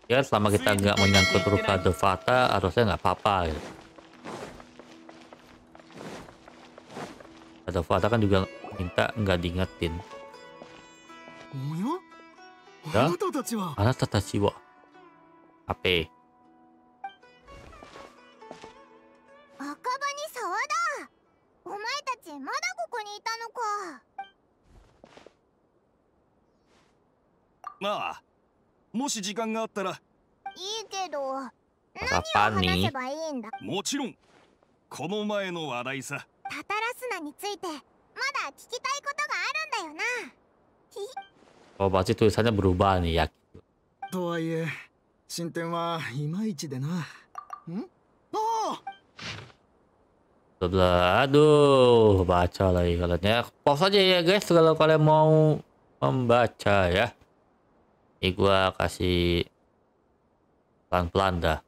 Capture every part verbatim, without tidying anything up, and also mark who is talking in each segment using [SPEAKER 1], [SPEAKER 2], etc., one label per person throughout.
[SPEAKER 1] Ya selama kita nggak menyangkut Ruka de Fata harusnya nggak apa-apa gitu. De Fata kan juga minta nggak diingetin.
[SPEAKER 2] おや、あ
[SPEAKER 1] Ya,
[SPEAKER 2] なたたちは。
[SPEAKER 1] anata tachi wa ape?
[SPEAKER 3] 赤羽に沢だ。お前たちまだここにいたのか。
[SPEAKER 2] ああ、もし時間があったら。
[SPEAKER 3] いいけど、何を
[SPEAKER 1] Apa
[SPEAKER 3] 話
[SPEAKER 1] nih?
[SPEAKER 3] せばいいんだ。
[SPEAKER 2] もちろんこの前の話題さ。
[SPEAKER 3] タタラスナについてまだ聞きたいことがあるんだよな。ひひ
[SPEAKER 1] Oh, berarti tulisannya berubah nih ya.
[SPEAKER 2] とはいえ進展はいまいちでな。んああ
[SPEAKER 1] Sebelah, aduh, baca lagi kalian ya. Pause aja ya guys kalau kalian mau membaca ya. Ini gua kasih pelan-pelan dah.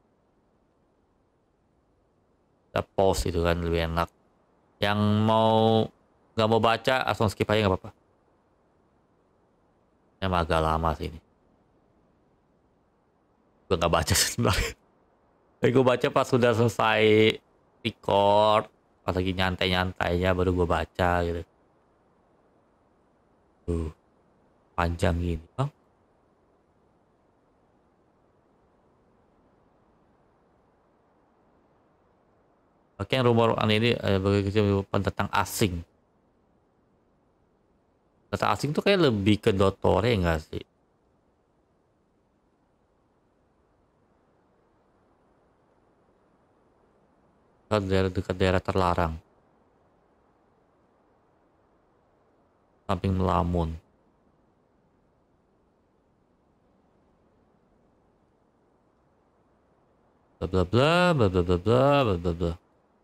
[SPEAKER 1] Kita pause itu kan lebih enak. Yang mau nggak mau baca langsung skip aja nggak apa-apa. Emang agak lama sih ini. Gue nggak baca sebenarnya. Gue baca pas sudah selesai record, pas lagi nyantai-nyantainya baru gue baca gitu. Tuh, panjang gini. Oh. Oke, yang rumor ini eh, begitu pendatang asing. Pendatang asing tuh kayak lebih ke Dotore nggak sih? Dekat daerah, dekat daerah terlarang. Samping Melamun. Bla bla bla bla bla bla bla bla bla bla.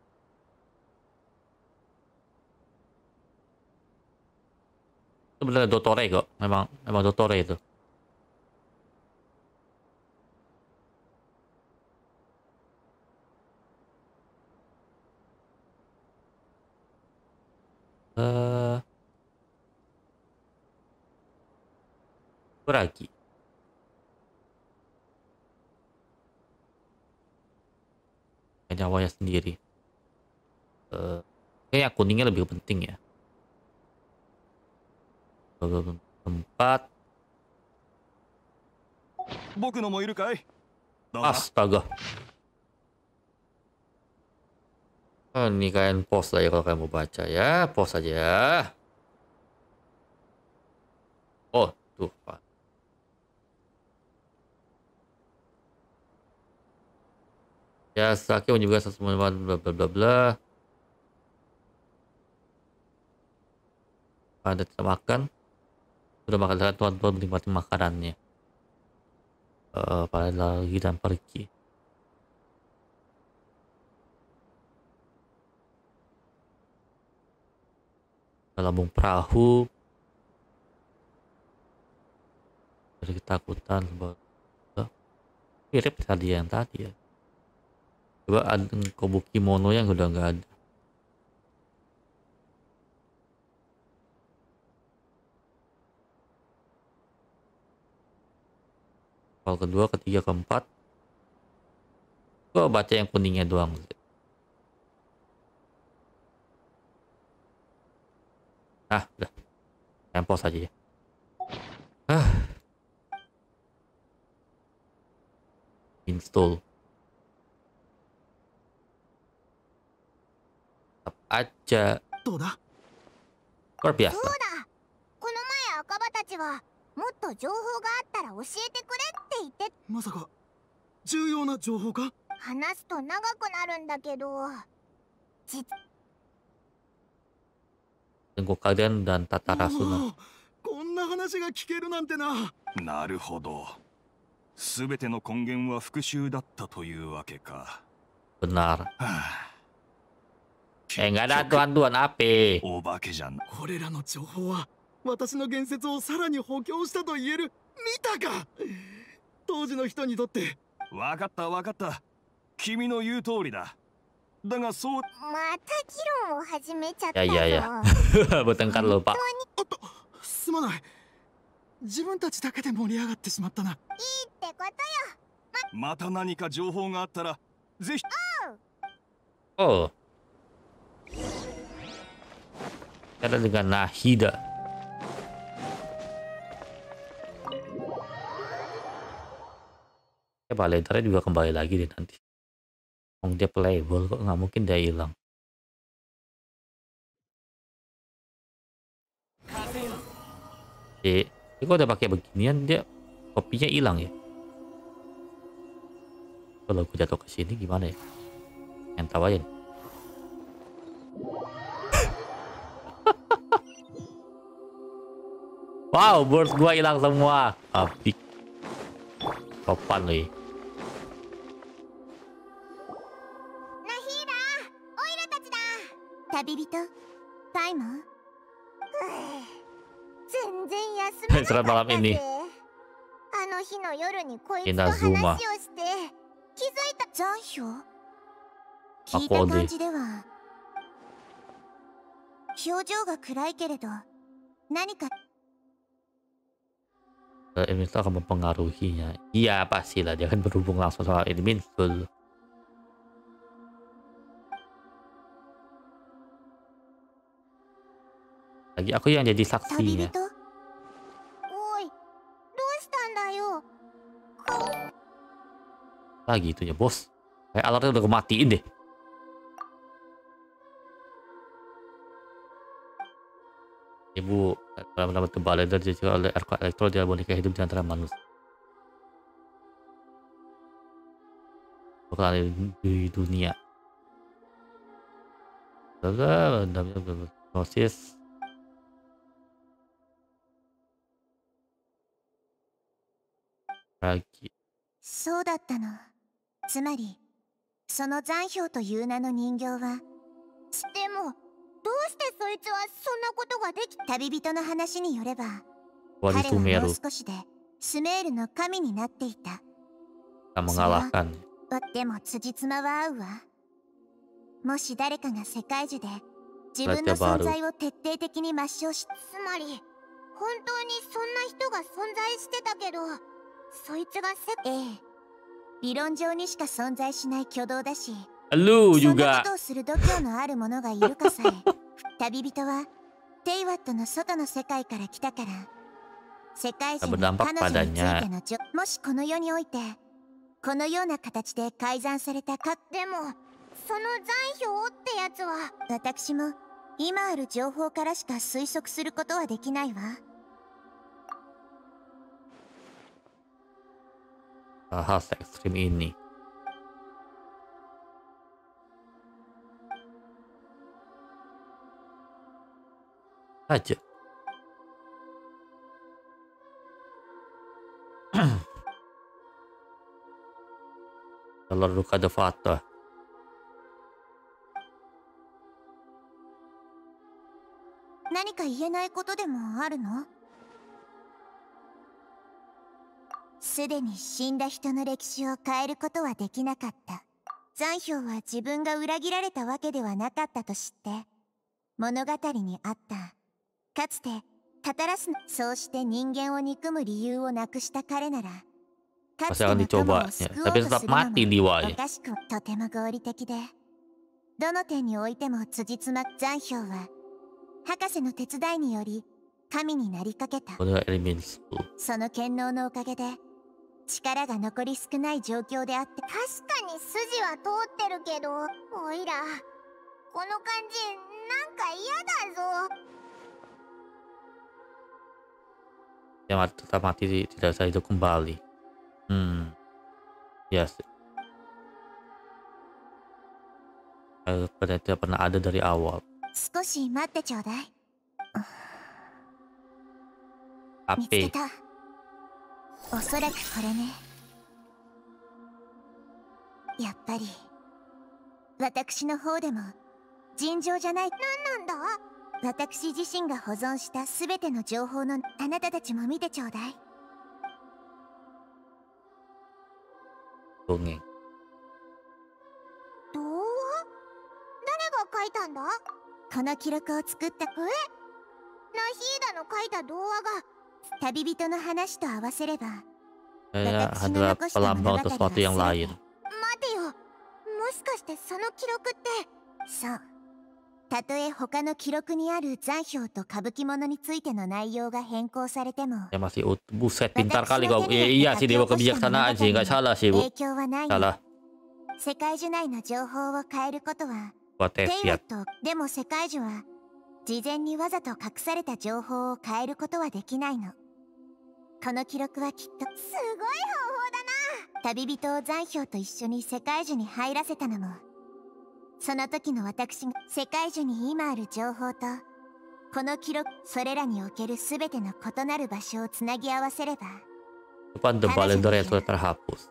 [SPEAKER 1] Itu bener Dotore kok. Memang memang Dotore itu. Eh, Beragi. Nyawanya sendiri. Eh, kayaknya kuningnya lebih penting ya. Tempat.
[SPEAKER 2] 僕のもいるかい。どうだ。
[SPEAKER 1] Astaga. Oh, ini kalian pause lah ya kalau kalian mau baca ya. Pause aja. Oh, tuh Pak. Ya, Saki juga sesuatu bla bla bla bla. Anda tidak makan. Sudah makan dengan tuan-tuan menikmati makanannya. Uh, pada lagi dan pergi. Lambung perahu. Dari ketakutan. Mirip tadi yang tadi ya. Coba ada Kobuki Mono yang udah nggak ada. Kalau kedua, ketiga, keempat. Gua baca yang kuningnya doang. Ah, udah. Tempos aja ya. Ah. Install. Tetap aja.
[SPEAKER 2] どうだ。
[SPEAKER 1] Luar
[SPEAKER 3] そう
[SPEAKER 1] biasa.
[SPEAKER 3] だ。この前赤羽たちはもっと情報があったら教えてくれって言って。
[SPEAKER 2] まさか重要な情報か。
[SPEAKER 3] 話すと長くなるんだけど。実
[SPEAKER 1] Tengku kalian dan Tatarasuna.
[SPEAKER 2] おお、こんな話が聞けるなんてな。なるほど。すべての根源は復讐だったというわけか。
[SPEAKER 1] Benar.
[SPEAKER 2] はあ、
[SPEAKER 1] Eh, nggak ada tuan-tuan api.
[SPEAKER 2] お化けじゃん。これらの情報は私の言説をさらに補強したと言える。見たか。当時の人にとって。わかったわかった。君の言う通りだ。だがそう。
[SPEAKER 3] また議論を始めちゃった
[SPEAKER 1] Ya
[SPEAKER 3] ぞ。
[SPEAKER 1] ya ya. Bertengkar loh Pak.
[SPEAKER 2] おっと、すまない。自分たちだけで盛り上がってしまったな。
[SPEAKER 3] いいってことよ。
[SPEAKER 2] また何か情報があったらぜひ。
[SPEAKER 1] Oh, cara dengan Nahida. Ya, Balentarnya juga kembali lagi deh nanti. Oh, dia playable kok, nggak mungkin dia hilang. Eh, ini kok udah pakai beginian dia kopinya hilang ya? Kalau aku jatuh ke sini gimana ya? Yang tahu aja nih. Wow, board gua hilang semua. Habis. Topan loh.
[SPEAKER 3] Nahida, oira tachi da. Tabibito, Paimon. Zenzen yasume na
[SPEAKER 1] Serat malam ini.
[SPEAKER 3] Ano hi no yoru ni koitsu to
[SPEAKER 1] Inazuma.
[SPEAKER 3] hanashi o shite kizuita zanhyou.
[SPEAKER 1] Ako
[SPEAKER 3] Kita
[SPEAKER 1] deh.
[SPEAKER 3] kanji de wa hyojou ga kurai keredo nanika
[SPEAKER 1] Ini tuh akan mempengaruhinya. Iya pastilah dia akan berhubung langsung sama Edmin full. Lagi aku yang jadi saksinya.
[SPEAKER 3] Tabibito. Oi, doushita n da yo?
[SPEAKER 1] Lagi itunya bos. Kayak alarmnya udah kematiin deh. Ibu nama-nama tebal dan juga oleh Arka Elektro dia boneka hidup di antara manusia. Bukan di dunia. Lalu namanya berproses. Lagi.
[SPEAKER 3] そうだったの。つまり、その残氷という名の人形は。でも、どうしてそいつはそんなことができ。旅人の話によれば、彼はもう少しでスメールの神になっていた。
[SPEAKER 1] mengalahkan.
[SPEAKER 3] でも辻褄は合うわ。もし誰かが世界中で自分の存在を徹底的に抹消し、つまり本当にそんな人が存在してたけど、そいつがせ、ええ、理論上にしか存在しない挙動だし、
[SPEAKER 1] Lu
[SPEAKER 3] そんな
[SPEAKER 1] juga.
[SPEAKER 3] ことをする度胸のある者がいるかさえ。旅人はテイワットの外の世界から来たから、世界中の彼女についてのじょ、もしこの世においてこのような形で改ざんされたか。でもその残氷ってやつは、私も今ある情報からしか推測することはできないわ。
[SPEAKER 1] Hal ekstrim ini. Aja. Telur luka de fata.
[SPEAKER 3] 何か言えないことでもあるの？すでに死んだ人の歴史を変えることはできなかった。残氷は自分が裏切られたわけではなかったと知って物語にあった。かつてカタラスの、そうして人間を憎む理由をなくした彼なら、かつての友を救おうとするのもおかしく、とても合理的で、どの点においても辻褄。残氷は博士の手伝いにより神になりかけた。その権能のおかげで力が残り少ない状況であって。確かに筋は通ってるけど、おいらこの感じなんか嫌だぞ。
[SPEAKER 1] Yang tetap mati tidak bisa hidup kembali. Hmm, ya yes. Pada tidak pernah ada dari awal.
[SPEAKER 3] 少し待ってちょうだい。見つ
[SPEAKER 1] Ape.
[SPEAKER 3] けた。おそらくこれね。やっぱり私の方でも尋常じゃない。何なんだ？私自身が保存したすべての情報の、あなたたちも見てちょうだい。
[SPEAKER 1] Dongeng.
[SPEAKER 3] 童話？誰が書いたんだ？この記録を作った。え？ナヒーダの書いた童話が旅人の話と合わせれば
[SPEAKER 1] Saya adalah pelambang sesuatu yang lain.
[SPEAKER 3] 待てよ、もしかしてその記録って。そう。たとえ他の記録にある残氷と歌舞伎物についての内容が変更されても、
[SPEAKER 1] Ya masih utuh. Buset, pintar kali kau. Iya sih, dewa kebijaksanaan sih, nggak salah sih, Bu.
[SPEAKER 3] 影響はない。
[SPEAKER 1] Salah.
[SPEAKER 3] 世界樹内の情報を変えることは、
[SPEAKER 1] Buat
[SPEAKER 3] テイ
[SPEAKER 1] tes
[SPEAKER 3] ワ
[SPEAKER 1] ya.
[SPEAKER 3] とでも世界樹は事前にわざと隠された情報を変えることはできないの。この記録はきっとすごい方法だな。旅人を残氷と一緒に世界樹に入らせたのも、その時の私が世界樹に今ある情報とこの記録、それらにおける全ての異なる場所をつなぎ合わせれば、
[SPEAKER 1] Depan The Balender yang sudah terhapus.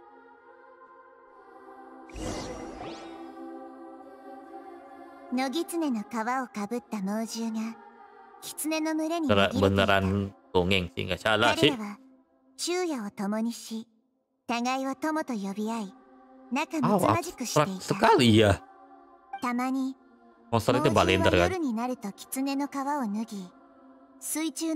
[SPEAKER 3] 野狐の皮をかぶった猛獣が狐の群れに紛
[SPEAKER 1] Bener-
[SPEAKER 3] れていた。
[SPEAKER 1] Beneran dongeng sih, nggak salah
[SPEAKER 3] 彼
[SPEAKER 1] sih.
[SPEAKER 3] らは昼夜を共にし、互いを友と呼び合い、仲
[SPEAKER 1] Ah,
[SPEAKER 3] 睦まじくして
[SPEAKER 1] abstrak
[SPEAKER 3] いた。
[SPEAKER 1] sekali ya.
[SPEAKER 3] たまに
[SPEAKER 1] Monster
[SPEAKER 3] 猛
[SPEAKER 1] itu
[SPEAKER 3] 獣
[SPEAKER 1] Balender
[SPEAKER 3] は
[SPEAKER 1] kan.
[SPEAKER 3] 夜になると狐の皮を脱ぎ、水中。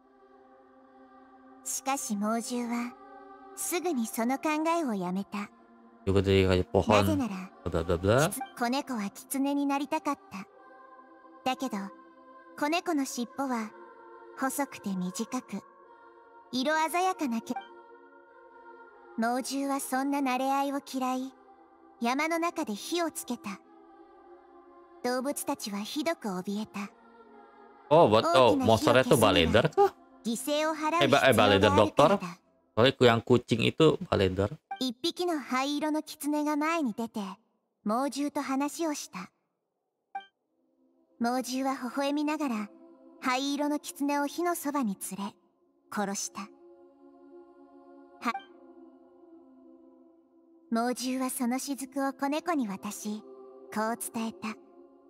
[SPEAKER 3] しかし猛獣はすぐにその考えをやめた。
[SPEAKER 1] Juga dari kayu
[SPEAKER 3] なぜ
[SPEAKER 1] pohon.
[SPEAKER 3] なら
[SPEAKER 1] Bla bla bla.
[SPEAKER 3] 子猫は狐になりたかった。だけど子猫の尻尾は細くて短く、色鮮やかな毛。猛獣はそんな馴れ合いを嫌い、山の中で火をつけた。動物たちはひどく怯えた。
[SPEAKER 1] Oh, betul. Monster itu Balender kah?
[SPEAKER 3] 犠牲を払う
[SPEAKER 1] Eh,
[SPEAKER 3] 必
[SPEAKER 1] ba-
[SPEAKER 3] 要
[SPEAKER 1] eh,
[SPEAKER 3] が
[SPEAKER 1] Balender
[SPEAKER 3] あるから
[SPEAKER 1] dokter.
[SPEAKER 3] だ。
[SPEAKER 1] Soalnya yang kucing itu Balender.
[SPEAKER 3] 一匹の灰色の狐が前に出て猛獣と話をした。猛獣は微笑みながら灰色の狐を火のそばに連れ殺した。は猛獣はその雫を子猫に渡し、こう伝えた。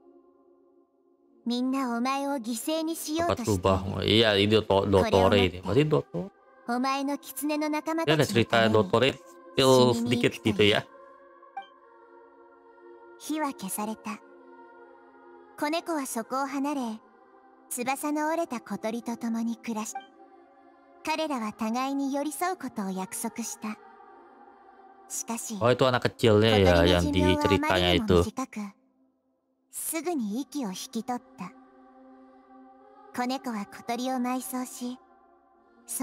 [SPEAKER 3] みんなお前を犠牲にしよう
[SPEAKER 1] Apa
[SPEAKER 3] としてい
[SPEAKER 1] berubah?
[SPEAKER 3] る。
[SPEAKER 1] Iya, ini Doto- Dottore ini. Masih Dottore.
[SPEAKER 3] お前の狐の仲間
[SPEAKER 1] Dia
[SPEAKER 3] た
[SPEAKER 1] ada
[SPEAKER 3] ちのた
[SPEAKER 1] cerita
[SPEAKER 3] めに
[SPEAKER 1] Dottore spill sedikit gitu ya.
[SPEAKER 3] 火は消された。子猫はそこを離れ、翼の折れた小鳥と共に暮らし、彼らは互いに寄り添うことを約束した。しかし、
[SPEAKER 1] Oh, itu anak kecilnya
[SPEAKER 3] 小
[SPEAKER 1] ya
[SPEAKER 3] 鳥の
[SPEAKER 1] yang
[SPEAKER 3] 寿
[SPEAKER 1] di
[SPEAKER 3] 命はあまり
[SPEAKER 1] ceritanya
[SPEAKER 3] にも
[SPEAKER 1] itu.
[SPEAKER 3] 短く、すぐに息を引き取った。子猫は小鳥を埋葬し、そ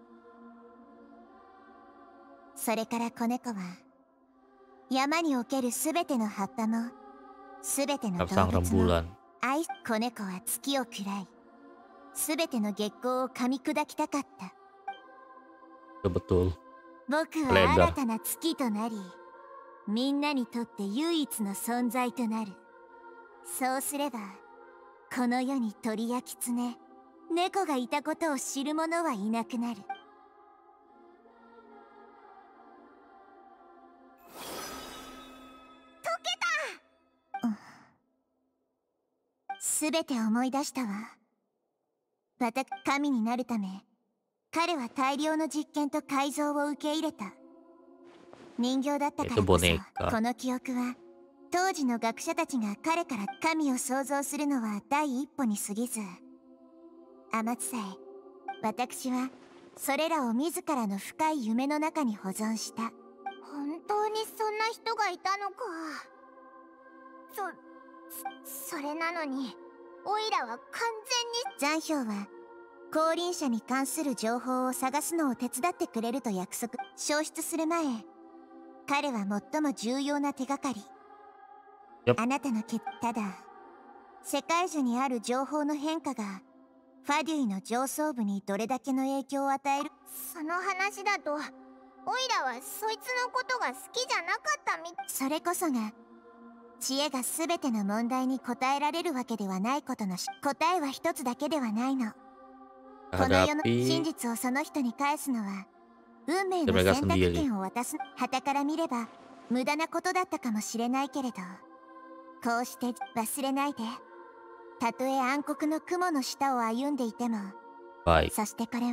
[SPEAKER 3] それから子猫は山におけるすべての葉っぱもすべての動
[SPEAKER 1] Kapsang
[SPEAKER 3] 物も
[SPEAKER 1] rembulan.
[SPEAKER 3] 愛す。子猫は月を喰らい、すべての月光を噛み砕きたかった。
[SPEAKER 1] Itu betul.
[SPEAKER 3] 僕は新たな月となり、みんなにとって唯一の存在となる。そうすればこの世に鳥や狐、猫がいたことを知る者はいなくなる。すべて思い出したわ。私、神になるため、彼は大量の実験と改造を受け入れた。人形だったからこそ、この記憶は、当時の学者たちが彼から神を創造するのは第一歩に過ぎず、天津さえ、私は、それらを自らの深い夢の中に保存した。本当にそんな人がいたのか。そ、それなのに、オイラは完全に。残氷は降臨者に関する情報を探すのを手伝ってくれると約束。消失する前、彼は最も重要な手がかり。
[SPEAKER 1] Yep.
[SPEAKER 3] あなたの決ただ、世界中にある情報の変化がファデュイの上層部にどれだけの影響を与える。その話だと、オイラはそいつのことが好きじゃなかったみ。それこそが知恵が全ての問題に答えられるわけではないことのし、答えは一つだけではないの。この世の真実をその人に返すのは運命の選択権を渡す。傍から見れば無駄なことだったかもしれないけれど、こうして忘れないで。たとえ暗黒の雲の下を歩んでいても。
[SPEAKER 1] Baik.
[SPEAKER 3] そしてこれは、おう、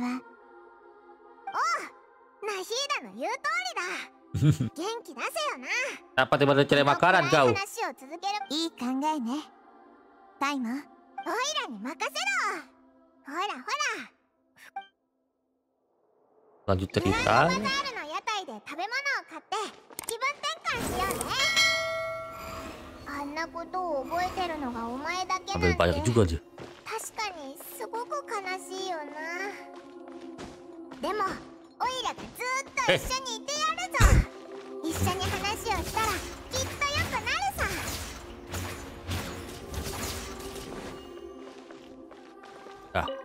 [SPEAKER 3] ナヒーダの言う通りだ。元気出せよな。
[SPEAKER 1] Dapat tiba-tiba cari makanan kau.
[SPEAKER 3] いい考えね。パイモン、オイラに任せろ。ほらほら。
[SPEAKER 1] Lanjut cerita. Ambil banyak juga aja. Eh. Nah.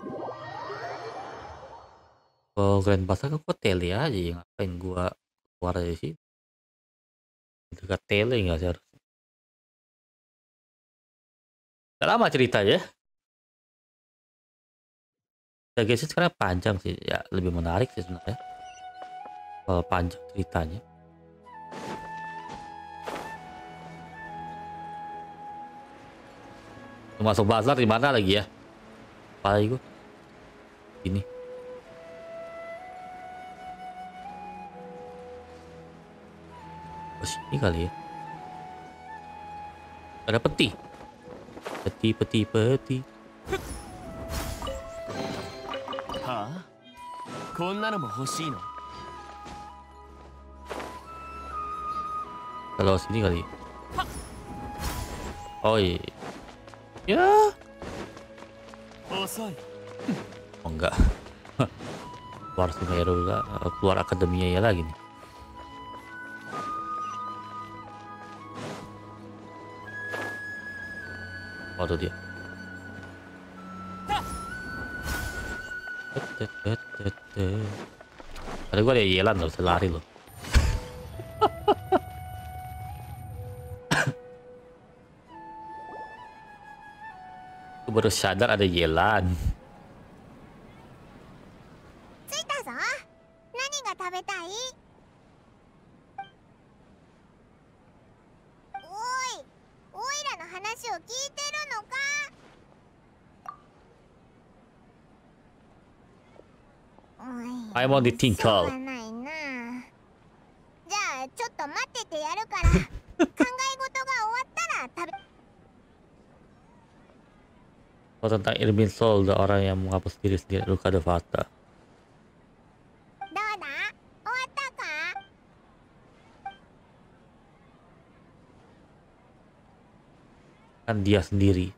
[SPEAKER 1] Oh, Grand Bazaar kok tele aja ya, ngapain gua keluar dari sini? Dekat tele nggak sih harus? Gak lama ceritanya. Ya guys, sekarang panjang sih, ya lebih menarik sih sebenarnya. Kalau panjang ceritanya. Masuk bazar di mana lagi ya? Apa lagi gua? Ini. Oh, sini kali ya. Ada peti. Peti, peti, peti.
[SPEAKER 2] Hah? Konna no mo hoshii no?
[SPEAKER 1] Kalau sini kali. Oh iya. Ya.
[SPEAKER 2] Osoi.
[SPEAKER 1] Oh enggak. Keluar Sumeru juga, keluar akademinya ya lagi nih. Oh tuh dia. Ada gua ada Yelan loh, bisa lari loh. Aku baru sadar ada Yelan. I'm on the tinkle. Oh, tentang Irmin Sol, orang yang menghapus diri sendiri, luka de Fata. Kan dia sendiri.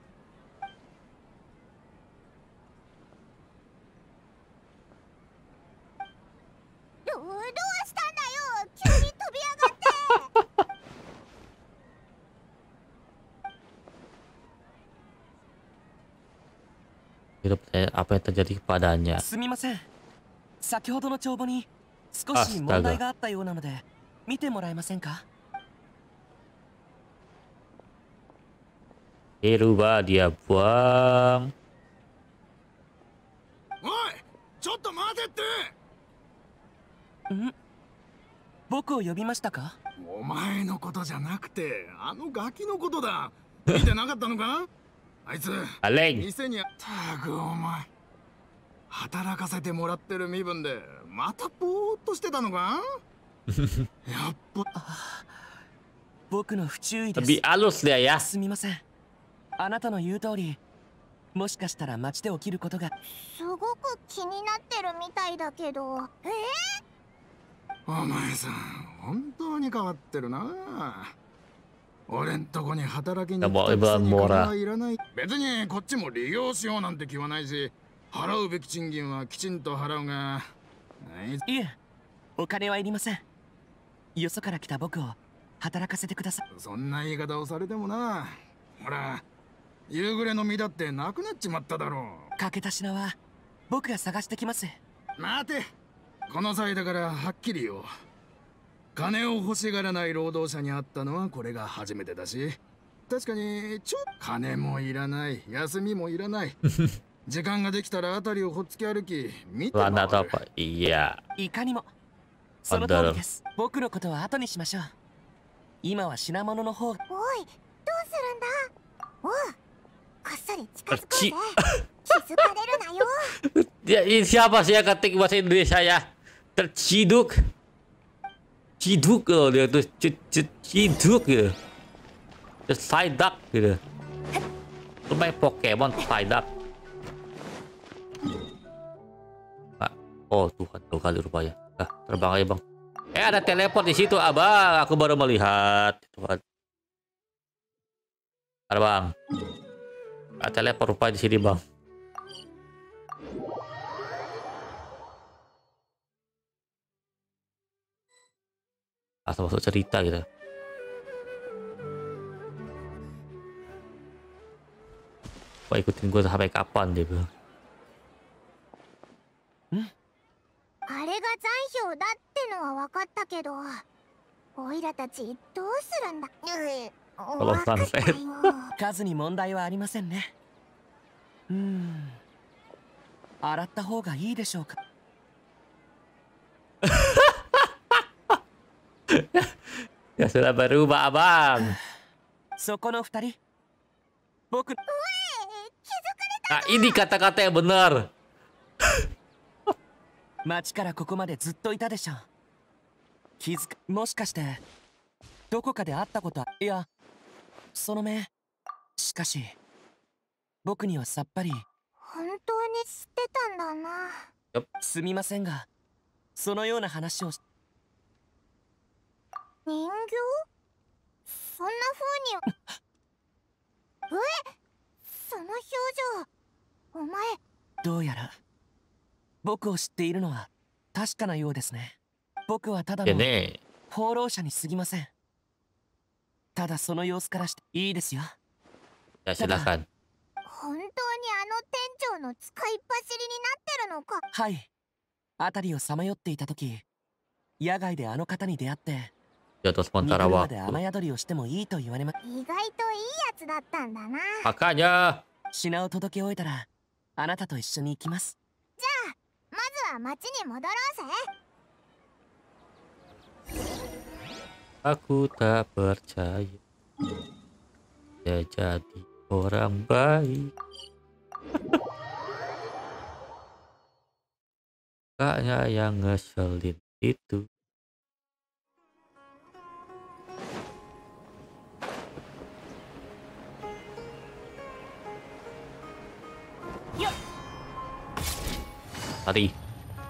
[SPEAKER 1] Apa yang terjadi kepadanya? Dirubah, dia buang.
[SPEAKER 2] Oi, cotto matete.
[SPEAKER 4] Hmm? Bokuを呼びましたか?
[SPEAKER 2] お前のことじゃなくて、あのガキのことだ。見てなかったのか？あいつ、店にたくお前。働かせてもらってる身分でまたぼーっとしてたのか？やっぱ
[SPEAKER 4] 僕の不注意です。
[SPEAKER 1] Lebih halus dia ya.
[SPEAKER 4] すみません。あなたの言う通り、もしかしたら街で起きることが。
[SPEAKER 3] すごく気になってるみたいだけど。えー、
[SPEAKER 2] お前さん、本当に変わってるな。俺んとこに働きに来たくせに金はいらない。別にこっちも利用しようなんて気はないし。払うべき賃金はきちんと払うが。
[SPEAKER 4] いえ、お金はいりません。よそから来た僕を働かせてください。
[SPEAKER 2] そんな言い方をされてもな。ほら、夕暮れの身だってなくなっちまっただろう。
[SPEAKER 4] 欠けた品は僕が探してきます。
[SPEAKER 2] 待て、この際だからはっきりよ。金を欲しがらない労働者に会ったのはこれが初めてだし、確かにちょっと金もいらない、休みもいらない。時間ができたらあたりをほっつき歩き、見て回る。
[SPEAKER 1] いや。
[SPEAKER 4] いかにも。その通りです。僕のことは後にしましょう。今は品物の方。おい、どうす
[SPEAKER 3] るんだ。おう、こっそり近づこうぜ。気づかれるなよ。
[SPEAKER 1] Ya, ini siapa sih yang ketik bahasa Indonesia ya? Terciduk. Ciduk loh dia tuh, ciduk gitu. Terus Psyduck gitu. Lu main Pokemon Psyduck. Oh Tuhan, dua kali rupanya. Nah, terbang aja bang. Eh ada teleport di situ abang. Aku baru melihat. Tuhan. Ada bang. Ada teleport rupanya di sini bang. Atau masuk cerita gitu. Kok ikutin gue sampai kapan dia bilang.
[SPEAKER 3] あれが残響だってのは分かったけど、オイラたちどうするんだ。
[SPEAKER 1] Kalau sunset.
[SPEAKER 4] 数に問題はありませんね。うーん。洗った方がいいでしょうか。
[SPEAKER 1] Ya sudah berubah abang.
[SPEAKER 4] そこの二人。僕。
[SPEAKER 1] Nah ini kata-kata yang benar.
[SPEAKER 4] 町からここまでずっといたでしょ。気づか、もしかしてどこかで会ったことは、いや、その目。しかし僕にはさっぱり。
[SPEAKER 3] 本当に知ってたんだな。
[SPEAKER 4] すみませんが、そのような話をし。
[SPEAKER 3] 人形？そんな風にえ？その表情、お前。
[SPEAKER 4] どうやら僕を知っているのは確かなようですね。僕はただの放浪者に過ぎません。ただその様子からしていいですよ。
[SPEAKER 1] Ya silakan。
[SPEAKER 3] 本当にあの店長の使いっ走りになってるのか。
[SPEAKER 4] はい。辺りをさまよっていた時、野外であの方に出会って、
[SPEAKER 1] Jatuh
[SPEAKER 4] 肉
[SPEAKER 1] sementara
[SPEAKER 4] まで
[SPEAKER 1] waktu。
[SPEAKER 4] 雨宿りをしてもいいと言われま。
[SPEAKER 3] 意外といいやつだったんだな。
[SPEAKER 1] Makanya
[SPEAKER 4] 品を届け終えたらあなたと一緒に行きます。
[SPEAKER 3] じゃあまずは町に戻ろうぜ。
[SPEAKER 1] aku tak percaya dia jadi orang baik. Kakaknya yang ngeselin itu. Lari.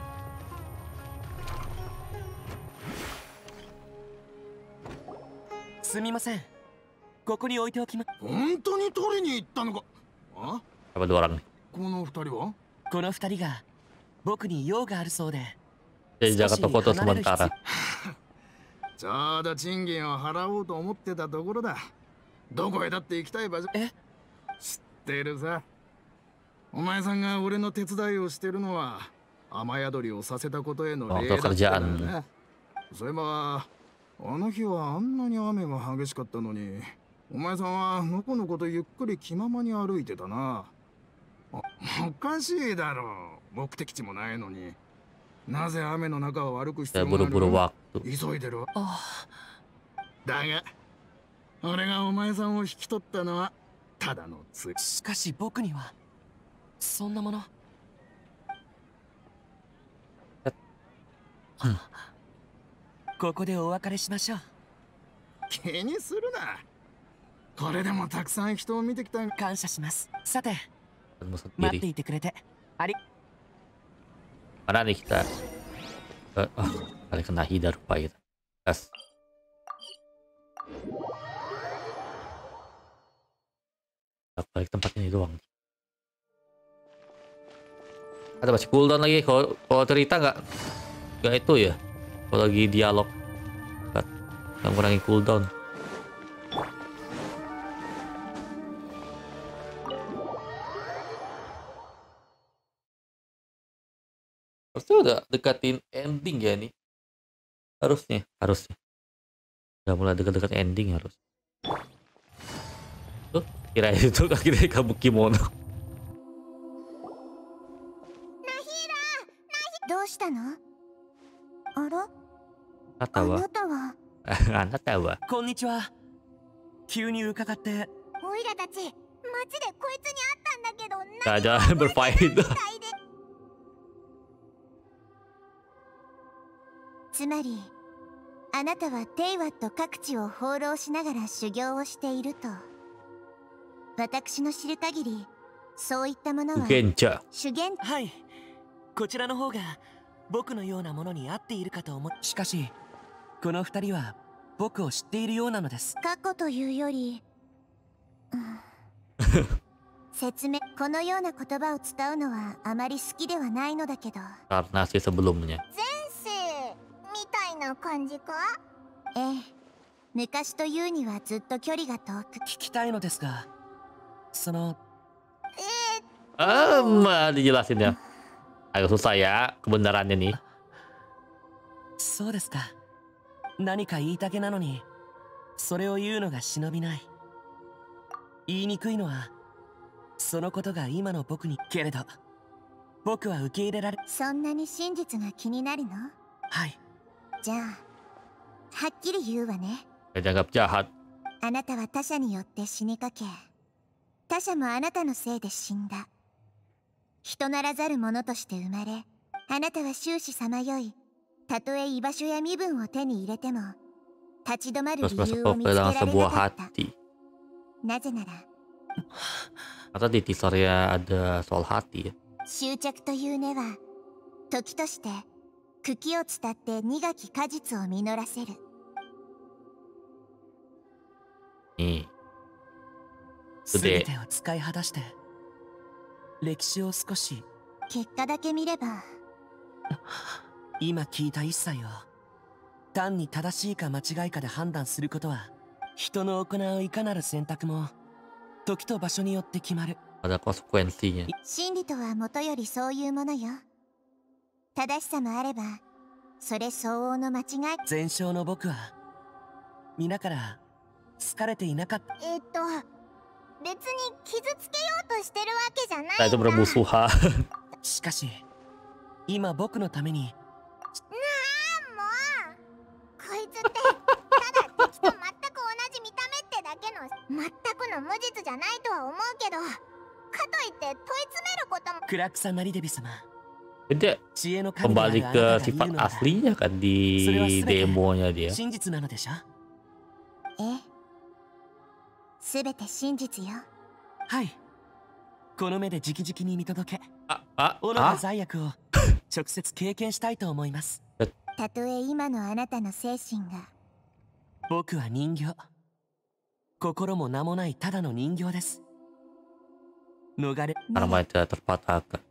[SPEAKER 4] すみません。ここに置いておきま。
[SPEAKER 2] 本当に取りに行ったのか。あ？
[SPEAKER 1] Apa dua orang nih?
[SPEAKER 2] この二人は？
[SPEAKER 4] この二人が僕に用があるそうで。
[SPEAKER 1] Jadi jaga toko tuh sementara.
[SPEAKER 2] ちょうど賃金を払おうと思ってたところだ。どこへだって行きたい場所。
[SPEAKER 4] え？
[SPEAKER 2] 知ってるさ。お前さんが俺の手伝いをしてるのは雨宿りをさせたことへの礼だったからな。そういえばあの日はあんなに雨が激しかったのに、お前さんはのこのことゆっくり気ままに歩いてたな。おかしいだろう。目的地もないのに。なぜ雨の中を歩く必要がある？
[SPEAKER 1] buru-buru waktu.
[SPEAKER 2] 急いでる。
[SPEAKER 4] あ
[SPEAKER 2] だが俺がお前さんを引き取ったのはただのつ。
[SPEAKER 4] しかし僕にはそんなもの。ここでお別れしましょう。
[SPEAKER 2] 気にするな。これでもたくさん人を見てきた。
[SPEAKER 4] 感謝します。さて、
[SPEAKER 1] Ketemu
[SPEAKER 4] 待って
[SPEAKER 1] sendiri.
[SPEAKER 4] いてくれてあり。
[SPEAKER 1] Mana nih kita? Eh, oh, kali kena hidar rupanya kita. Gas. Balik tempat ini doang. Ada masih cooldown lagi. Kalau kalau cerita nggak nggak itu ya. Kalau lagi dialog nggak ngurangi cooldown. Harusnya udah dekatin ending ya nih. Harusnya, harusnya. Udah mulai dekat-dekat ending harus. Tuh, kira itu akhirnya kamu kimono.
[SPEAKER 3] どうしたの？あら？
[SPEAKER 1] あなたは？
[SPEAKER 3] あなたは？
[SPEAKER 1] あなたは？
[SPEAKER 4] こんにちは。急に伺って。
[SPEAKER 3] オイラたち街でこいつに会ったんだけど、
[SPEAKER 1] Jangan berfaedah.
[SPEAKER 3] つまりあなたはテイワット各地を放浪しながら修行をしていると。私の知る限りそういったものは
[SPEAKER 1] Genja.
[SPEAKER 3] 修験。
[SPEAKER 4] はい。こちらの方が僕のようなものに合っているかと思う。しかしこの二人は僕を知っているようなのです。
[SPEAKER 3] 過去というより、うん、説明、このような言葉を伝うのはあまり好きではないのだけど。
[SPEAKER 1] karena si sebelumnya.
[SPEAKER 3] 前世みたいな感じか？ええ、昔というにはずっと距離が遠く。
[SPEAKER 4] 聞きたいのですが、その
[SPEAKER 3] えー、
[SPEAKER 1] Ah, mah dijelasin ya. Agak susah ya kebenarannya nih.
[SPEAKER 4] そうですか。何か言いたげなのにそれを言うのが忍びない。言いにくいのはそのことが今の僕に。けれど僕は受け入れられ。
[SPEAKER 3] そんなに真実が気になるの？
[SPEAKER 4] はい。
[SPEAKER 3] じゃあはっきり言うわね。
[SPEAKER 1] Dianggap jahat.
[SPEAKER 3] あなたは他者によって死にかけ、他者もあなたのせいで死んだ。人ならざる者として生まれ、あなたは終始さまよい、たとえ居場所や身分を手に入れても立ち止まる
[SPEAKER 1] Terus
[SPEAKER 3] 理由
[SPEAKER 1] masuk
[SPEAKER 3] を見つけら
[SPEAKER 1] ke
[SPEAKER 3] れ
[SPEAKER 1] dalam
[SPEAKER 3] な
[SPEAKER 1] sebuah
[SPEAKER 3] かった。
[SPEAKER 1] hati.
[SPEAKER 3] なぜなら
[SPEAKER 1] Atau di teasernya ada soal hati ya.
[SPEAKER 3] 執着という根は時として茎を伝って苦き果実を実らせる。
[SPEAKER 1] Nih.
[SPEAKER 4] 全てを使い果たして歴史を少し。
[SPEAKER 3] 結果だけ見れば。
[SPEAKER 4] 今聞いた一切を単に正しいか間違いかで判断することは、人の行ういかなる選択も時と場所によって決まる。
[SPEAKER 1] Ada konsekuensinya.
[SPEAKER 3] 真理とはもとよりそういうものよ。正しさもあればそれ相応の間違い。
[SPEAKER 4] 前哨の僕は皆から好かれていなかった。
[SPEAKER 3] えっと別に傷つけようとしてるわけじゃないんだ。
[SPEAKER 1] Nah, itu bermusuhan.
[SPEAKER 4] しかし今僕のために。
[SPEAKER 3] なあもうこいつってただ敵と全く同じ見た目ってだけの全くの無実じゃないとは思うけど、かといって問い詰めることも。
[SPEAKER 4] クラクサ・マリデビ様、
[SPEAKER 1] Dia
[SPEAKER 4] 知恵の神である
[SPEAKER 1] kembali
[SPEAKER 4] あなたが
[SPEAKER 1] ke
[SPEAKER 4] 言う
[SPEAKER 1] sifat
[SPEAKER 4] のなら
[SPEAKER 1] aslinya kan di demonya dia.
[SPEAKER 4] 真実なのでしょ。
[SPEAKER 3] ええ、すべて真実よ。
[SPEAKER 4] はい。この目で直々に見届け、
[SPEAKER 1] Ah, ah,
[SPEAKER 4] オロの
[SPEAKER 1] ah.
[SPEAKER 4] 罪悪を直接経験したいと思います。
[SPEAKER 3] たとえ今のあなたの精神が。
[SPEAKER 4] 僕は人形、心も名もないただの人形です。逃れ。
[SPEAKER 1] Karena mereka terpatahkan.
[SPEAKER 3] ちょっと待った。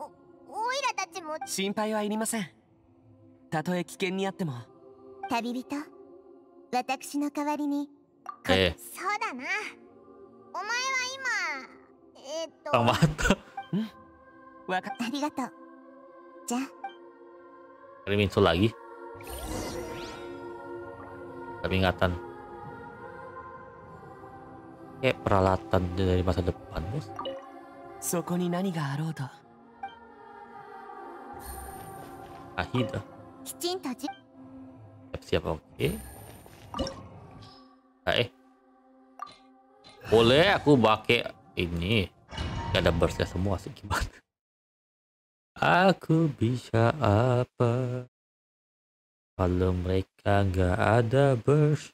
[SPEAKER 3] お、おいらたちも。
[SPEAKER 4] 心配はいりません。たとえ危険にあっても。
[SPEAKER 3] 旅人、私の代わりに。
[SPEAKER 1] ええ。
[SPEAKER 3] そうだな。お前は今えー、っと
[SPEAKER 1] Sang mata.
[SPEAKER 4] うんわか。
[SPEAKER 3] ありがとう。じゃあ
[SPEAKER 1] Kirim info lagi. Peringatan. Kayak peralatan dari masa depan, bos.
[SPEAKER 4] そこに何があろうと。
[SPEAKER 1] Ahida.
[SPEAKER 3] きちんとじ。
[SPEAKER 1] Siap-siap, oke. Nah, eh. Boleh aku pakai ini. Gak ada burstnya semua sih, gimana? Aku bisa apa kalau mereka nggak ada burst?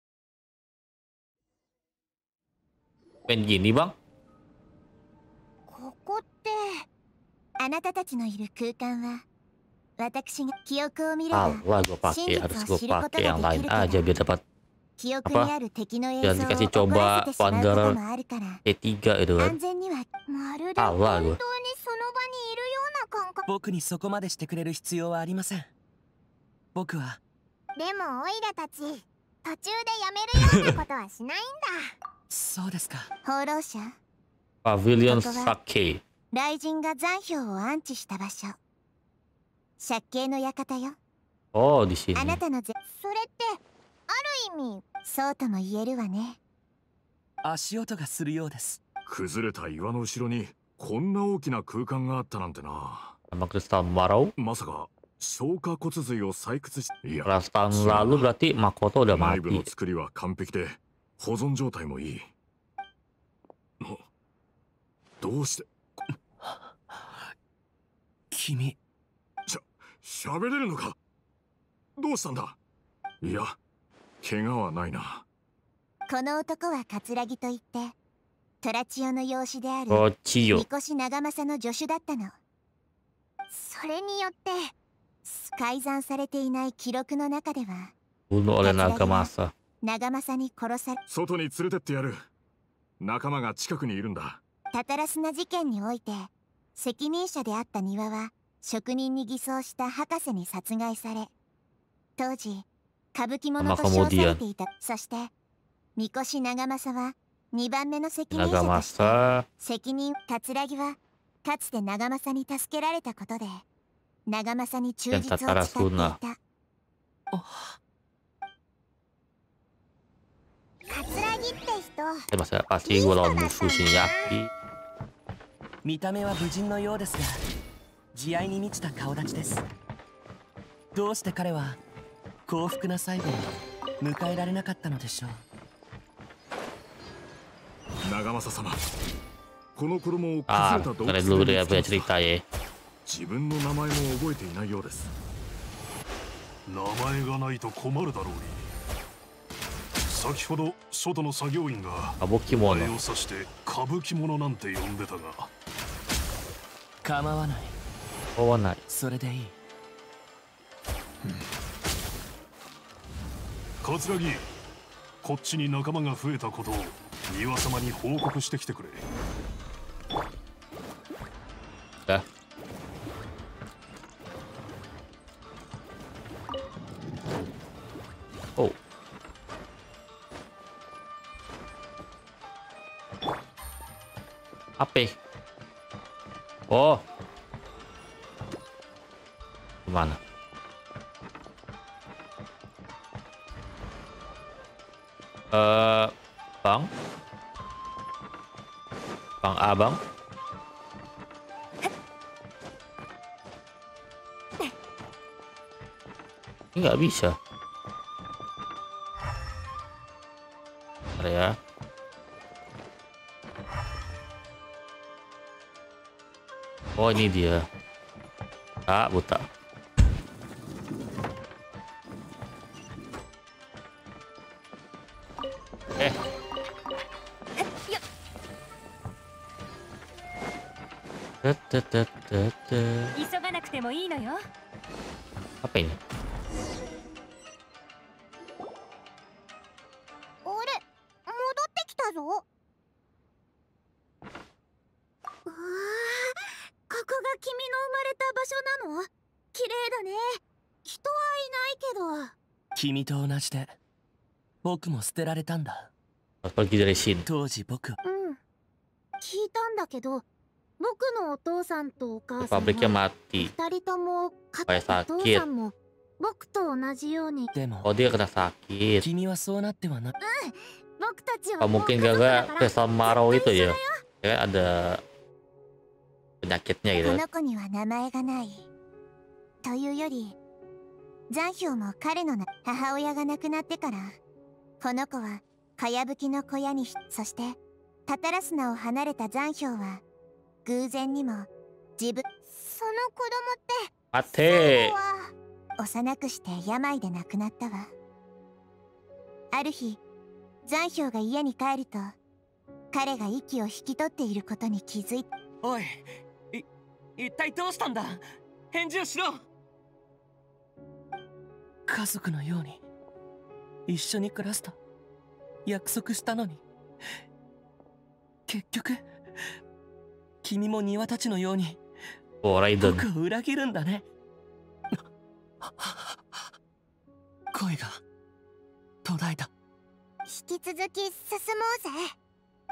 [SPEAKER 1] Main gini bang?
[SPEAKER 3] ここってあなたたちのいる空間は私が記憶を見れば
[SPEAKER 1] Salah gue pakai, harus gue pakai yang lain aja biar dapat
[SPEAKER 3] 記憶にある敵の映像を
[SPEAKER 1] jangan
[SPEAKER 3] 怒
[SPEAKER 1] dikasih
[SPEAKER 3] らせてしま
[SPEAKER 1] coba
[SPEAKER 3] うこと
[SPEAKER 1] Wanderer
[SPEAKER 3] もあるから
[SPEAKER 1] T tiga itu kan.
[SPEAKER 3] 安全にはまるで
[SPEAKER 1] Salah
[SPEAKER 3] 本当に
[SPEAKER 1] gue.
[SPEAKER 3] その場にいるような感覚。
[SPEAKER 4] 僕にそこまでしてくれる必要はありません。僕は。
[SPEAKER 3] でもオイラたち途中でやめるようなことはしないんだ。
[SPEAKER 4] そうですか。
[SPEAKER 3] 放浪者、
[SPEAKER 1] Pavilion
[SPEAKER 3] ここは
[SPEAKER 1] Sake.
[SPEAKER 3] 雷神が残氷を安置した場所。借景の館よ。
[SPEAKER 1] Oh di sini.
[SPEAKER 3] あなたのぜそれってある意味そうとも言えるわね。
[SPEAKER 4] 足音がするようです。
[SPEAKER 2] 崩れた岩の後ろにこんな大きな空間があったなんてな。
[SPEAKER 1] Sama kristal Marau.
[SPEAKER 2] まさか消化骨髄を採掘し、いや、
[SPEAKER 1] Ratus tahun lalu berarti Makoto udah
[SPEAKER 2] 内部の
[SPEAKER 1] mati.
[SPEAKER 2] 作りは完璧で保存状態もいい。などうして。
[SPEAKER 4] 君。
[SPEAKER 2] しゃ、喋れるのか。どうしたんだ。いや、怪我はないな。
[SPEAKER 3] この男は桂木といってトラチオの養子である
[SPEAKER 1] Oh Chiyo.
[SPEAKER 3] 三越長政の助手だったの。 それによって改ざんされていない記録の中では
[SPEAKER 1] bunuh oleh naga masa
[SPEAKER 3] 長政に殺され、
[SPEAKER 2] 外に連れてってやる。仲間が近くにいるんだ。
[SPEAKER 3] タタラスナ事件において責任者であった庭は職人に偽装した博士に殺害され、当時歌舞伎者と称されていた。そして三越長政はにばんめの責任者として責任。桂木はかつて長政に助けられたことで長政に忠実を誓っていた。桂木って人、
[SPEAKER 1] masa pasti gue lawan musuh sini Yaki.
[SPEAKER 4] 見た目は武人のようですが慈愛に満ちた顔立ちです。どうして彼は幸福な最後を迎えられなかったのでしょう。
[SPEAKER 2] 長政様、この衣を崩れ
[SPEAKER 1] Ah,
[SPEAKER 2] た洞
[SPEAKER 1] karena
[SPEAKER 2] 窟
[SPEAKER 1] dulu
[SPEAKER 2] で
[SPEAKER 1] dia
[SPEAKER 2] 見つ
[SPEAKER 1] punya
[SPEAKER 2] けた。
[SPEAKER 1] cerita ya.
[SPEAKER 2] 自分の名前も覚えていないようです。
[SPEAKER 5] 名前がないと困るだろうに。先ほど外の作業員が
[SPEAKER 1] Kabuki
[SPEAKER 5] 名を
[SPEAKER 1] mono.
[SPEAKER 5] 指して歌舞伎者なんて呼んでたが。
[SPEAKER 4] 構わない。
[SPEAKER 1] Oh,ない。
[SPEAKER 4] それでいい。
[SPEAKER 5] 桂木、こっちに仲間が増えたことを庭様に報告してきてくれ。
[SPEAKER 1] Dah. Oh. Apa? Oh. Kemana? Eh, bang, bang abang. Ini nggak bisa. Bentar ya. Oh, ini dia. Ah, buta. Eh. Apa ini?
[SPEAKER 4] 君と同じで僕も捨てられたんだ。
[SPEAKER 1] Pergi dari sini.
[SPEAKER 4] 当時僕は
[SPEAKER 3] うん、聞いたんだけど、僕のお父さんとお母さんは
[SPEAKER 1] Pabriknya mati.
[SPEAKER 3] 二人ともか
[SPEAKER 1] Kayak
[SPEAKER 3] お父
[SPEAKER 1] sakit.
[SPEAKER 3] さんも僕と同じように。
[SPEAKER 4] でも
[SPEAKER 1] Oh, dia kena sakit.
[SPEAKER 4] 君はそうなってはな。
[SPEAKER 3] 僕たちは
[SPEAKER 1] Apa
[SPEAKER 3] もう
[SPEAKER 1] mungkin
[SPEAKER 3] 家族だ
[SPEAKER 1] gara
[SPEAKER 3] から
[SPEAKER 1] Vesal Marrow itu ya? Ya kan ada penyakitnya
[SPEAKER 3] こ
[SPEAKER 1] gitu.
[SPEAKER 3] の子には名前がない。というより、残氷も彼のな母親が亡くなってから、この子はかやぶきの小屋に、そしてタタラスナを離れた残氷は偶然にも自分、その子供って最
[SPEAKER 1] Mate.
[SPEAKER 3] 後は幼くして病で亡くなったわ。ある日、残氷が家に帰ると、彼が息を引き取っていることに気づいた。
[SPEAKER 4] おい、い一体どうしたんだ。返事をしろ。家族のように一緒に暮らすと約束したのに、結局君も庭たちのように
[SPEAKER 1] Oh, Raiden.
[SPEAKER 4] 僕を裏切るんだね。声が途絶えた。
[SPEAKER 3] 引き続き進もうぜ。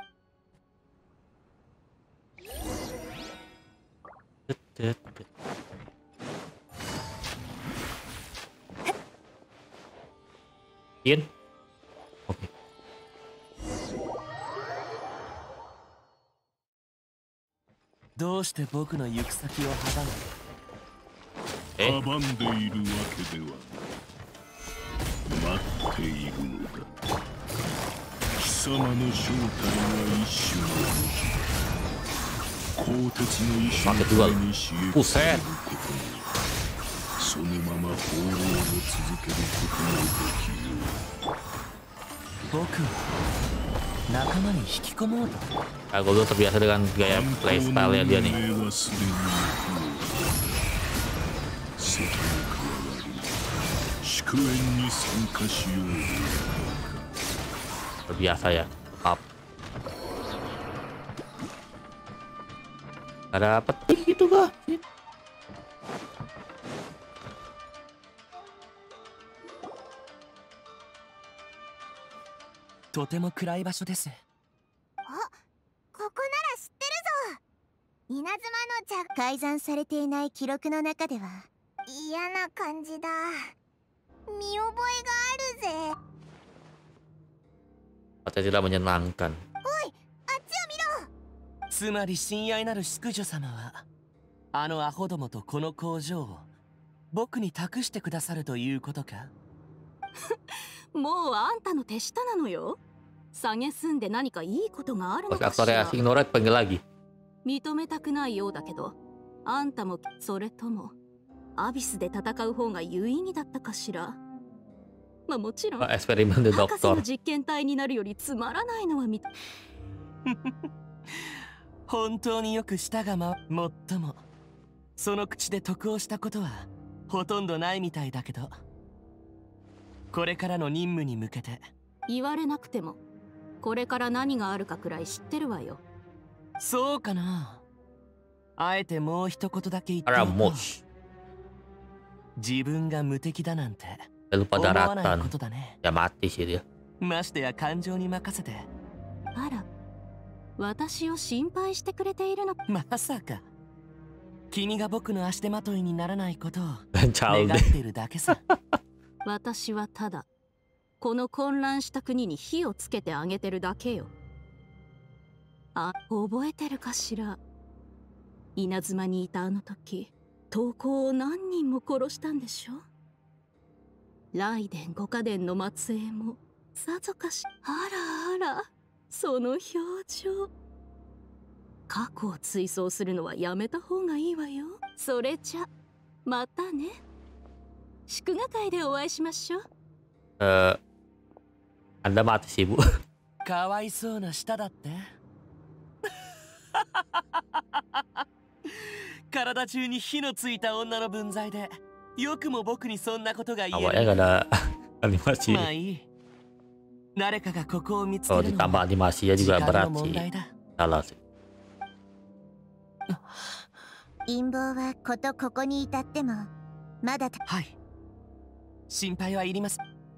[SPEAKER 1] In. Oke.
[SPEAKER 4] どうして僕の行く先を阻む。
[SPEAKER 1] Eh,
[SPEAKER 5] 阻んでいるわけでは待っているのだ。貴様の正体は一種の鋼鉄の石のために刺激されることに、そのまま放浪を続けることができる。
[SPEAKER 4] 僕を仲間に引き込もうと。
[SPEAKER 1] aku belum terbiasa dengan gaya playstyle-nya dia nih.
[SPEAKER 5] 命はすでに行く。 席に加わり祝宴に参加しよう。
[SPEAKER 1] biasa ya. Up. Ada peti gitu kah?
[SPEAKER 4] とても暗い場所です。
[SPEAKER 3] あ、ここなら知ってるぞ。稲妻の茶改ざんされていない記録の中では嫌な感じだ。見覚えがあるぜ。
[SPEAKER 1] Atau tidak menyenangkan.
[SPEAKER 3] おい、あっちを見ろ。
[SPEAKER 4] つまり親愛なる淑女様はあのアホどもとこの工場を僕に託してくださるということか。
[SPEAKER 6] もうあんたの手下なのよ。下げすんで何かいいことがあるの
[SPEAKER 1] Pas
[SPEAKER 6] かし
[SPEAKER 1] aktor
[SPEAKER 6] ら。
[SPEAKER 1] asing Noret panggil lagi.
[SPEAKER 6] 認めたくないようだけど、あんたもそれともアビスで戦う方が有意義だったかしら。まあもちろん
[SPEAKER 1] Pak eksperimen The
[SPEAKER 6] 博士の
[SPEAKER 1] Doctor.
[SPEAKER 6] 実験体になるよりつまらないのはみ
[SPEAKER 4] 本当によく舌が回もっともその口で得をしたことはほとんどないみたいだけど、これからの任務に向けて。
[SPEAKER 6] 言われなくてもこれから何があるかくらい知ってるわよ。
[SPEAKER 4] そうかな。あえてもう一言だけ言っておこう。
[SPEAKER 1] Ramos.
[SPEAKER 4] 自分が無敵だなんて
[SPEAKER 1] Dia lupa
[SPEAKER 4] 思わない
[SPEAKER 1] daratan.
[SPEAKER 4] ことだね。
[SPEAKER 1] Ya mati sih dia.
[SPEAKER 4] ましてや感情に任せて。
[SPEAKER 6] あら、私を心配してくれているの。
[SPEAKER 4] まさか君が僕の足手まといにならないことを
[SPEAKER 1] Child.
[SPEAKER 4] 願っているだけさ。
[SPEAKER 6] 私はただこの混乱した国に火をつけてあげてるだけよ。あ、覚えてるかしら。稲妻にいたあの時、投稿を何人も殺したんでしょ。雷電五家伝の末裔もさぞかし。あらあら、その表情。過去を追想するのはやめた方がいいわよ。それじゃまたね。祝賀会でお会いしましょう。
[SPEAKER 1] Eh, Anda mati sih, Bu.
[SPEAKER 4] かわいそうな舌だって。体中に火のついた女の分際でよくも僕にそんなことが言え
[SPEAKER 1] Awalnya
[SPEAKER 4] る。
[SPEAKER 1] gak ada animasi.
[SPEAKER 4] まあいい。誰かがここを見つけ
[SPEAKER 1] Kalau
[SPEAKER 4] るの
[SPEAKER 1] ditambah
[SPEAKER 4] は
[SPEAKER 1] animasinya
[SPEAKER 4] 時
[SPEAKER 1] juga
[SPEAKER 4] 間
[SPEAKER 1] berat
[SPEAKER 4] の問
[SPEAKER 1] sih.
[SPEAKER 4] 題だ。
[SPEAKER 1] Salah sih.
[SPEAKER 3] 陰謀はことここに至ってもまだた。
[SPEAKER 4] はい。心配はいります。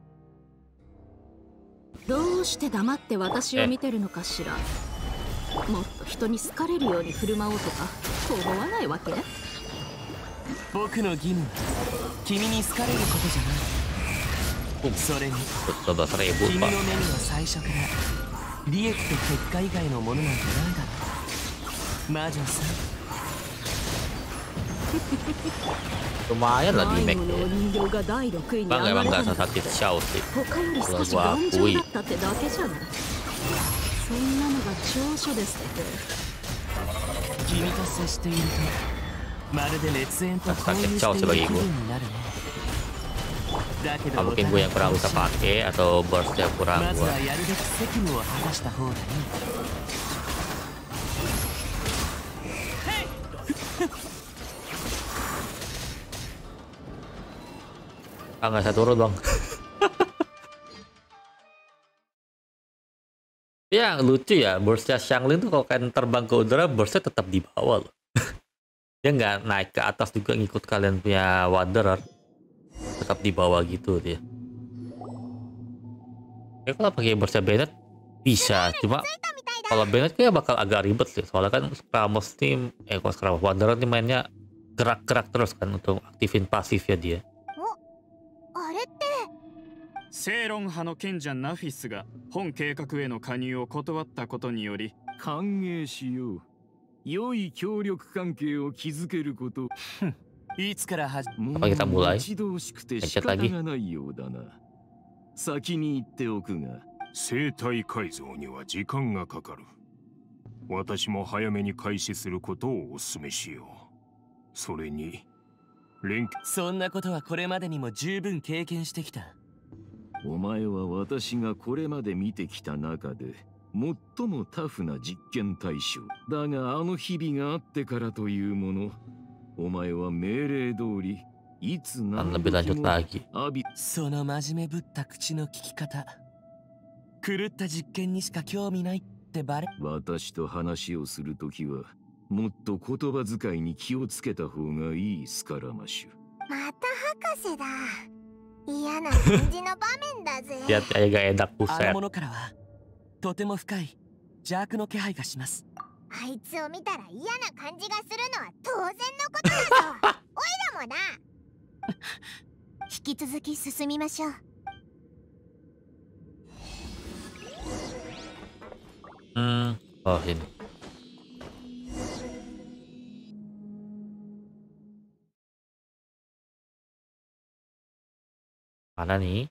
[SPEAKER 6] どうして黙って私を見てるのかしら。もっと人に好かれるように振る舞おうとか思わないわけ。
[SPEAKER 4] 僕の義務は君に好かれることじゃない。それに
[SPEAKER 1] dua belas ribu
[SPEAKER 4] 君の
[SPEAKER 1] Pak.
[SPEAKER 4] 目には最初から利益と結果以外のものなんてないだろう。魔女さん。
[SPEAKER 1] Lumayan lah di
[SPEAKER 6] 迷
[SPEAKER 1] Mac
[SPEAKER 6] 子のお
[SPEAKER 1] ya.
[SPEAKER 6] 人形が第六位に上
[SPEAKER 1] Bang
[SPEAKER 6] が
[SPEAKER 1] emang
[SPEAKER 6] れ
[SPEAKER 1] gak
[SPEAKER 6] たの
[SPEAKER 1] sensitif show sih.
[SPEAKER 6] 他より少し
[SPEAKER 1] Gua
[SPEAKER 6] 頑丈
[SPEAKER 1] akui.
[SPEAKER 6] だったってだけじゃない。そんなのが長所ですって。
[SPEAKER 4] 君と接しているとまるで熱縁と
[SPEAKER 1] Nah,
[SPEAKER 4] 交流
[SPEAKER 1] sakit show
[SPEAKER 4] してい
[SPEAKER 1] sebagai
[SPEAKER 4] る気
[SPEAKER 1] gue.
[SPEAKER 4] 分になるね。だけ
[SPEAKER 1] Ah,
[SPEAKER 4] どお
[SPEAKER 1] mungkin
[SPEAKER 4] 互
[SPEAKER 1] gue
[SPEAKER 4] い
[SPEAKER 1] yang kurang bisa pakai atau burst yang kurang
[SPEAKER 4] まず
[SPEAKER 1] gue.
[SPEAKER 4] はやるべき責務を果たした方がいい。
[SPEAKER 1] Ah, nggak bisa turun bang. Ya lucu ya, burstnya Xiangling tuh kalau kalian terbang ke udara, burstnya tetap di bawah loh. Dia nggak naik ke atas juga ngikut kalian punya Wanderer, tetap di bawah gitu dia. Ya kalau pakai burstnya Bennett bisa, cuma kalau Bennett kayak bakal agak ribet sih, soalnya kan Ramos tim, eh kalau sekarang Wanderer nih mainnya gerak-gerak terus kan untuk aktifin pasifnya dia.
[SPEAKER 3] あれって。
[SPEAKER 7] 正論派の賢者ナフィスが本計画への加入を断ったことにより
[SPEAKER 5] 歓迎しよう。良い協力関係を築けること。
[SPEAKER 4] いつから始め。
[SPEAKER 5] もう
[SPEAKER 1] Apa kita mulai?
[SPEAKER 5] 待ち遠しくて仕
[SPEAKER 1] Headset
[SPEAKER 5] 方
[SPEAKER 1] lagi.
[SPEAKER 5] がないようだな。先に言っておくが、生体改造には時間がかかる。私も早めに開始することをお勧めしよう。それに、連
[SPEAKER 4] そんなことはこれまでにも十分経験してきた。
[SPEAKER 5] お前は私がこれまで見てきた中で最もタフな実験対象だが、あの日々があってからというもの、お前は命令通りいつ
[SPEAKER 1] Dan
[SPEAKER 5] 何
[SPEAKER 1] lebih
[SPEAKER 5] 時
[SPEAKER 1] lanjut
[SPEAKER 5] も
[SPEAKER 1] lagi.
[SPEAKER 5] 阿鼻
[SPEAKER 4] その真面目ぶった口の利き方、狂った実験にしか興味ないってバレ。
[SPEAKER 5] 私と話をするときはもっと言葉遣いに気をつけた方がいいスカラマシュ。
[SPEAKER 3] また博士だ。嫌な感じの場面だぜ。
[SPEAKER 1] Lihat kayak gak enak
[SPEAKER 4] あの
[SPEAKER 1] buset.
[SPEAKER 4] ものからはとても深い邪悪の気配がします。
[SPEAKER 3] あいつを見たら嫌な感じがするのは当然のことだぞ。おいらもな。引き続き進みましょう。
[SPEAKER 1] Hmm, oh ini. Mana nih?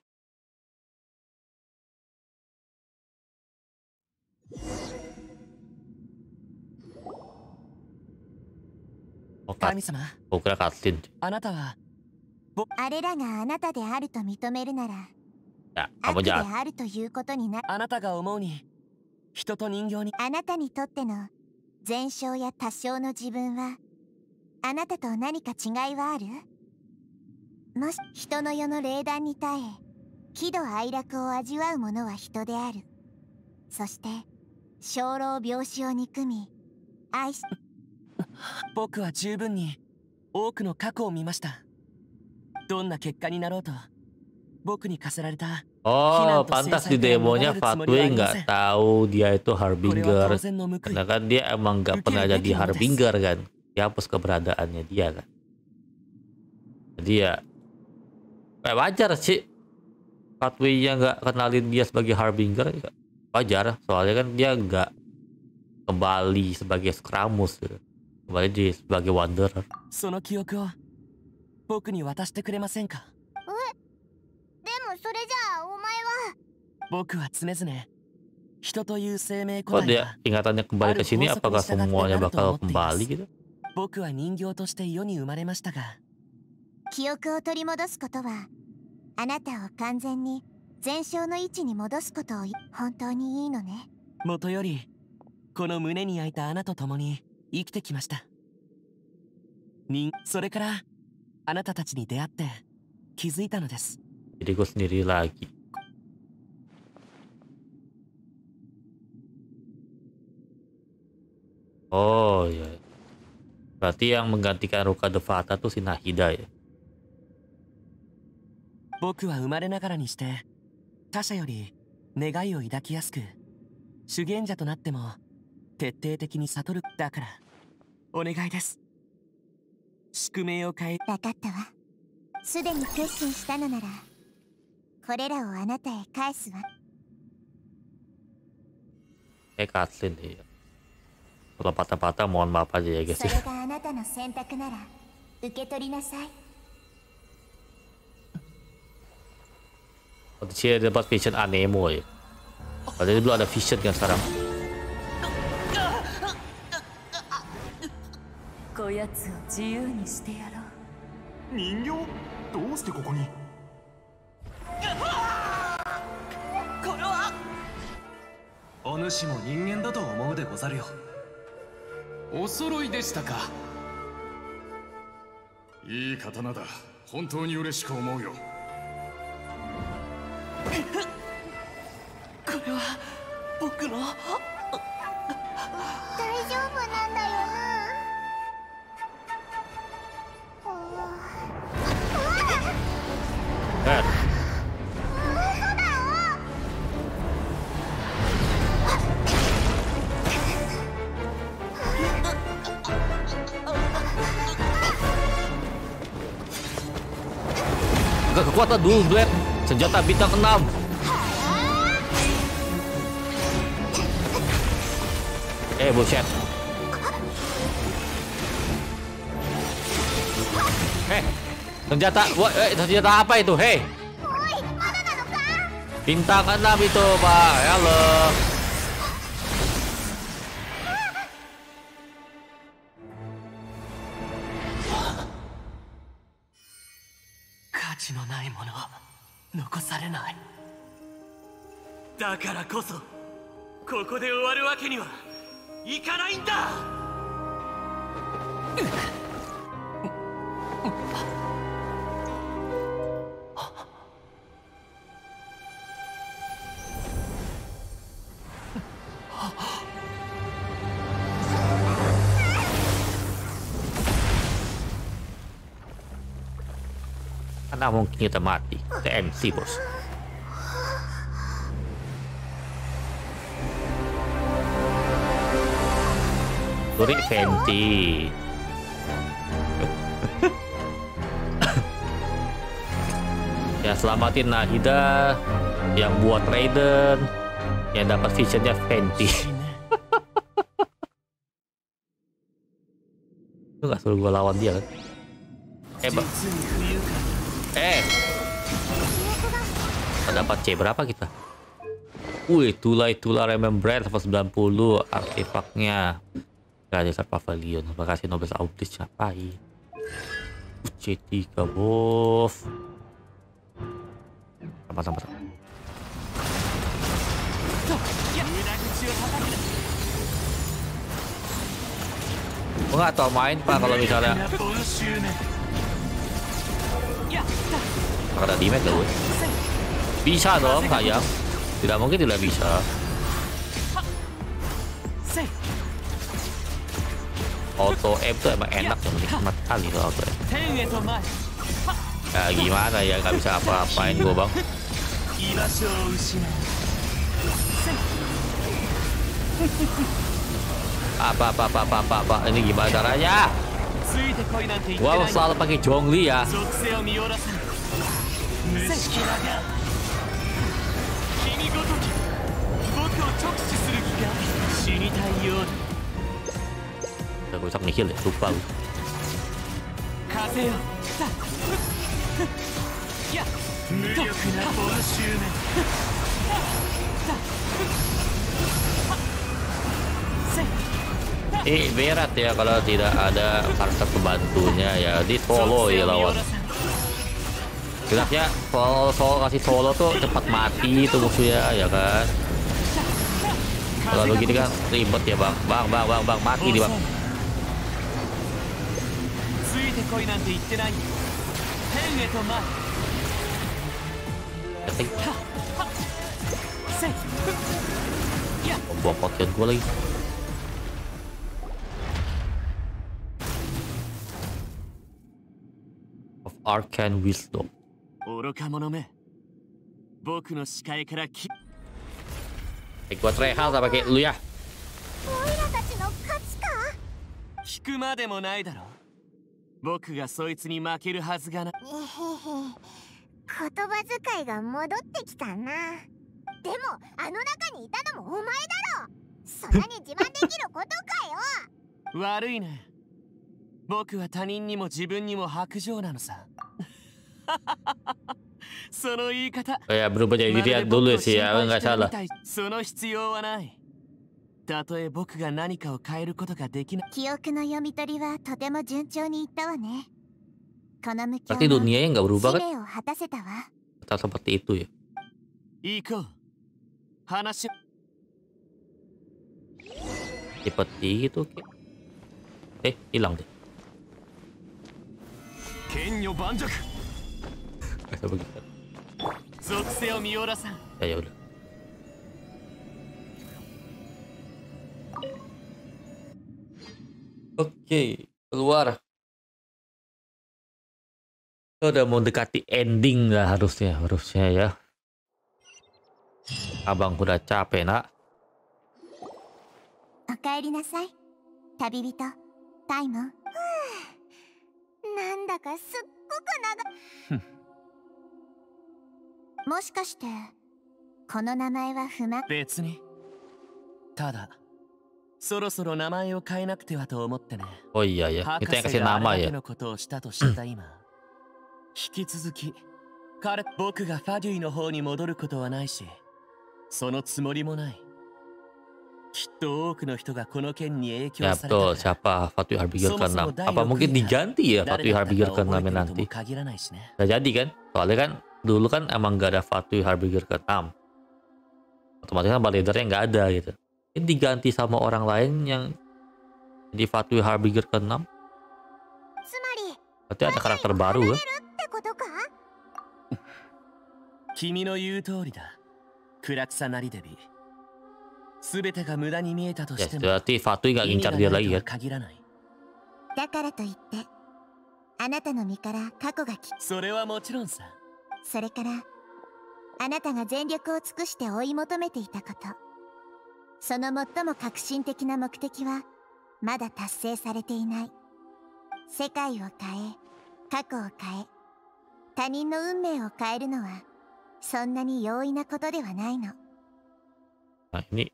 [SPEAKER 1] Oh,
[SPEAKER 4] 神様、
[SPEAKER 1] 僕らcutscene.
[SPEAKER 4] あなたは
[SPEAKER 3] あれらがあなたであると認めるなら、
[SPEAKER 1] Ya,
[SPEAKER 3] 悪
[SPEAKER 1] kamu
[SPEAKER 3] で
[SPEAKER 1] jahat.
[SPEAKER 3] あるということにな。
[SPEAKER 4] あなたが思うに人と人形に
[SPEAKER 3] あなたにとっての全勝や多少の自分は、あなたと何か違いはある？もし人の世の霊断に耐え、喜怒哀楽を味わう者は人である。そして生老病死を憎み愛し。
[SPEAKER 4] 僕は十分に多くの過去を見ました。どんな結果になろうと僕に課せられた
[SPEAKER 1] Oh, pantas di demonya Fatwe nggak tahu dia itu Harbinger. Karena kan dia emang nggak pernah jadi Harbinger kan. Dihapus keberadaannya dia kan. Jadi ya kayak wajar sih Fatwe nya nggak kenalin dia sebagai Harbinger. Wajar, soalnya kan dia nggak kembali sebagai Skramus gitu. Kembali di sebagai Wanderer.
[SPEAKER 4] その記憶を僕に渡してくれませんか？
[SPEAKER 3] でもそれじゃあお前は。
[SPEAKER 4] 僕は常々人という生命個
[SPEAKER 1] Kok
[SPEAKER 4] 体
[SPEAKER 1] dia
[SPEAKER 4] が
[SPEAKER 1] ingatannya kembali ke sini? Apakah semuanya bakal kembali gitu?
[SPEAKER 4] 僕は人形として世に生まれましたが、
[SPEAKER 3] 記憶を取り戻すことは、あなたを完全に全勝の位置に戻すことを本当にいいのね。
[SPEAKER 4] もとよりこの胸に焼いた穴と共に生きてきました。人それからあなたたちに出会って気づいたのです。
[SPEAKER 1] Diriku sendiri lagi. Oh ya, berarti yang menggantikan Ruka de Fata tuh si Nahida ya.
[SPEAKER 4] 僕は生まれながらにして他者より願いを抱きやすく、修験者となっても徹底的に悟る。だからお願いです。宿命を変え。
[SPEAKER 3] 分かったわ。すでに決心したのなら、これらをあなたへ返すわ。
[SPEAKER 1] Kayak cutscene deh ya. Kalau patah-patah mohon maaf aja ya guys
[SPEAKER 3] そ
[SPEAKER 1] ya.
[SPEAKER 3] れがあなたの選択なら受け取りなさい。
[SPEAKER 1] Oh, di sini dapat vision Anemo ya. Padahal dulu ada vision kan sekarang.
[SPEAKER 8] こやつを自由にしてやろう。
[SPEAKER 2] 人形どうしてここに？
[SPEAKER 4] これは
[SPEAKER 9] お主も人間だと思うでござるよ。
[SPEAKER 10] お揃いでしたか。
[SPEAKER 2] いい刀だ。本当に嬉しく思うよ。
[SPEAKER 4] これは僕の。
[SPEAKER 3] 大丈夫なんだよな。
[SPEAKER 1] Kan. Gak kekuatan dulu, Blade. Senjata bintang enam. Eh, bullshit. Eh, senjata, wah, eh, senjata apa itu? Hei, bintang enam itu, Pak. Halo.
[SPEAKER 4] Kachi no nai mono wa nokosarenai. だからこそここで終わるわけにはいかないんだ。
[SPEAKER 1] Karena mungkin kita mati. T M C bos. Suri Fenty. Ya selamatin Nahida yang buat Raiden, yang dapat visionnya Fenty. Lu gak suruh gue lawan dia kan? Eh, eh, dapat C berapa kita? Wih, Tula-Tula Remembrance level sembilan puluh artefaknya. Desert Pavilion, terima kasih Nobles Audis ngapain? C tiga bos. Sama-sama. Gue nggak tau main pak kalau misalnya ada damage loh. Bisa dong sayang. Tidak mungkin tidak bisa. Auto M tuh emang enak dan nikmat kali tuh auto M. Ya gimana ya, nggak bisa apa-apain gue bang. Apa apa apa apa apa, apa. Ini gimana caranya? Gua selalu pakai Zhongli ya. Gue bisa nge-heal ya, lupa gue. Eh, berat ya kalau tidak ada karakter pembantunya ya. Di solo ya lawan. Jelasnya solo, solo kasih solo tuh cepat mati tuh musuhnya ya kan. Kalau begini kan ribet ya bang. Bang, bang, bang, bang, mati di bang. Bawa potion gue lagi. Of Arcane Wisdom. Eh, gua trehal tak pakai lu ya.
[SPEAKER 4] 僕がそいつに負けるはずがない。
[SPEAKER 3] 言葉遣いが戻ってきたな。でもあの中にいたのもお前だろ。そんなに自慢できることかよ。
[SPEAKER 4] 悪いね。僕は他人にも自分にも薄情なのさ。その言い方。
[SPEAKER 1] Ya berubah jadi diri dulu sih ya, nggak salah.
[SPEAKER 4] その必要はない。たとえ僕が何かを変えることができない。
[SPEAKER 3] 記憶の読み取りはとても順調にいったわね。この向き
[SPEAKER 1] Berarti dunianya nggak berubah kan?
[SPEAKER 3] 使命を果たせたわ。
[SPEAKER 1] Tetap seperti itu ya.
[SPEAKER 4] 行こう。話。
[SPEAKER 1] Seperti itu kayak. Eh, hilang deh.
[SPEAKER 2] 剣女盤石。
[SPEAKER 1] Kayak begitu.
[SPEAKER 4] 属性を見下ろさん。
[SPEAKER 1] Ya ya udah. Oke, keluar. Udah mau dekati ending lah harusnya, harusnya ya. Abang udah capek nak.
[SPEAKER 3] おかえりなさい、旅人タイモン。なんだかすっごく長い。もしかしてこの名前は不満？
[SPEAKER 4] 別に。ただそろそろ名前を変えなくてはと思ってね。
[SPEAKER 1] Oh iya ya, kita yang kasih nama ya.
[SPEAKER 4] のことをしたとした今、引き続き彼僕がファデュイの方に戻ることはないし、そのつもりもない。きっと多くの人がこの件に影響
[SPEAKER 1] Ya
[SPEAKER 4] された。
[SPEAKER 1] betul, siapa Fatui Harbinger keenam? Apa mungkin diganti ya Fatui Harbinger keenam nanti?
[SPEAKER 4] 限らないしね。
[SPEAKER 1] Gak jadi kan? Soalnya kan dulu kan emang gak ada Fatui Harbinger keenam. Otomatis kan leadernya nggak ada gitu. Ini diganti sama orang lain yang di Fatui Harbinger keenam. Berarti ada karakter baru kan?
[SPEAKER 4] 君の言う通りだ。暗草なりデビ。すべてが無駄に見えたとしても。
[SPEAKER 1] Ya, berarti Fatui nggak ngincar dia lagi kan?
[SPEAKER 3] だからといってあなたの身から過去がき、
[SPEAKER 4] それはもちろんさ。
[SPEAKER 3] それからあなたが全力を尽くして追い求めていたこと、その最も革新的な目的はまだ達成されていない。世界を変え、過去を変え、他人の運命を変えるのはそんなに容易なことではないの。
[SPEAKER 1] Nah ini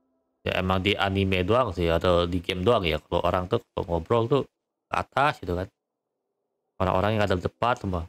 [SPEAKER 1] ya emang di anime doang sih atau di game doang ya kalau orang tuh kalau ngobrol tuh ke atas gitu kan, orang-orang yang ngadep depan semua.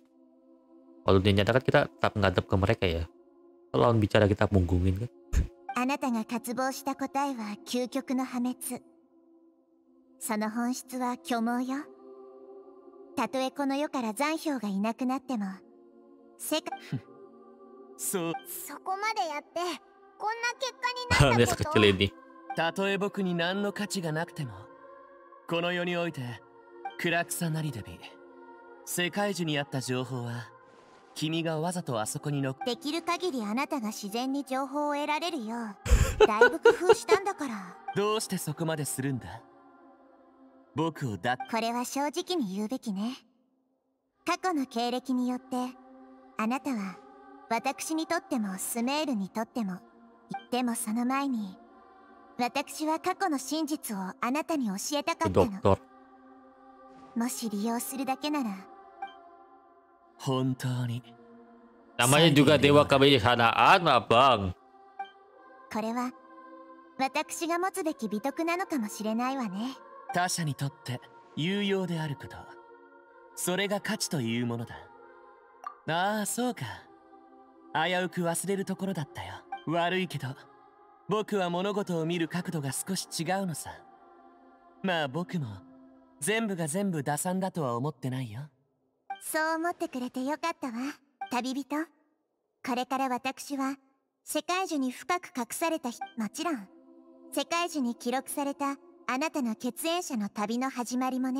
[SPEAKER 1] Kalau dunia nyata kan kita tetap ngadep ke mereka ya, kalau lawan bicara kita punggungin kan.
[SPEAKER 3] あなたが渇望した答えは究極の破滅。その本質は虚妄よ。たとえこの世から残氷がいなくなっても、世界
[SPEAKER 4] そう、
[SPEAKER 3] そこまでやってこんな結果にな
[SPEAKER 1] Dia
[SPEAKER 3] ったこと
[SPEAKER 1] sekecil ini.
[SPEAKER 4] たとえ僕に何の価値がなくても、この世において暗くさなりでび世界中にあった情報は君がわざとあそこにの
[SPEAKER 3] できる限りあなたが自然に情報を得られるようだいぶ工夫したんだから。
[SPEAKER 4] どうしてそこまでするんだ。僕をだ
[SPEAKER 3] これは正直に言うべきね。過去の経歴によってあなたは私にとってもスメールにとっても、でもその前に私は過去の真実をあなたに教えたかったの。
[SPEAKER 1] Dokter.
[SPEAKER 3] もし利用するだけなら。
[SPEAKER 4] 本当に
[SPEAKER 1] Namanya juga dewa kebijaksanaan lah bang.
[SPEAKER 3] これは私が持つべき美徳なのかもしれないわね。
[SPEAKER 4] 他者にとって有用であること、それが価値というものだ。ああ、そうか。危うく忘れるところだったよ。悪いけど僕は物事を見る角度が少し違うのさ。まあ僕も全部が全部打算だとは思ってないよ。
[SPEAKER 3] そう思ってくれてよかったわ、旅人。これから私は世界中に深く隠された、もちろん世界中に記録されたあなたの血縁者の旅の始まりもね。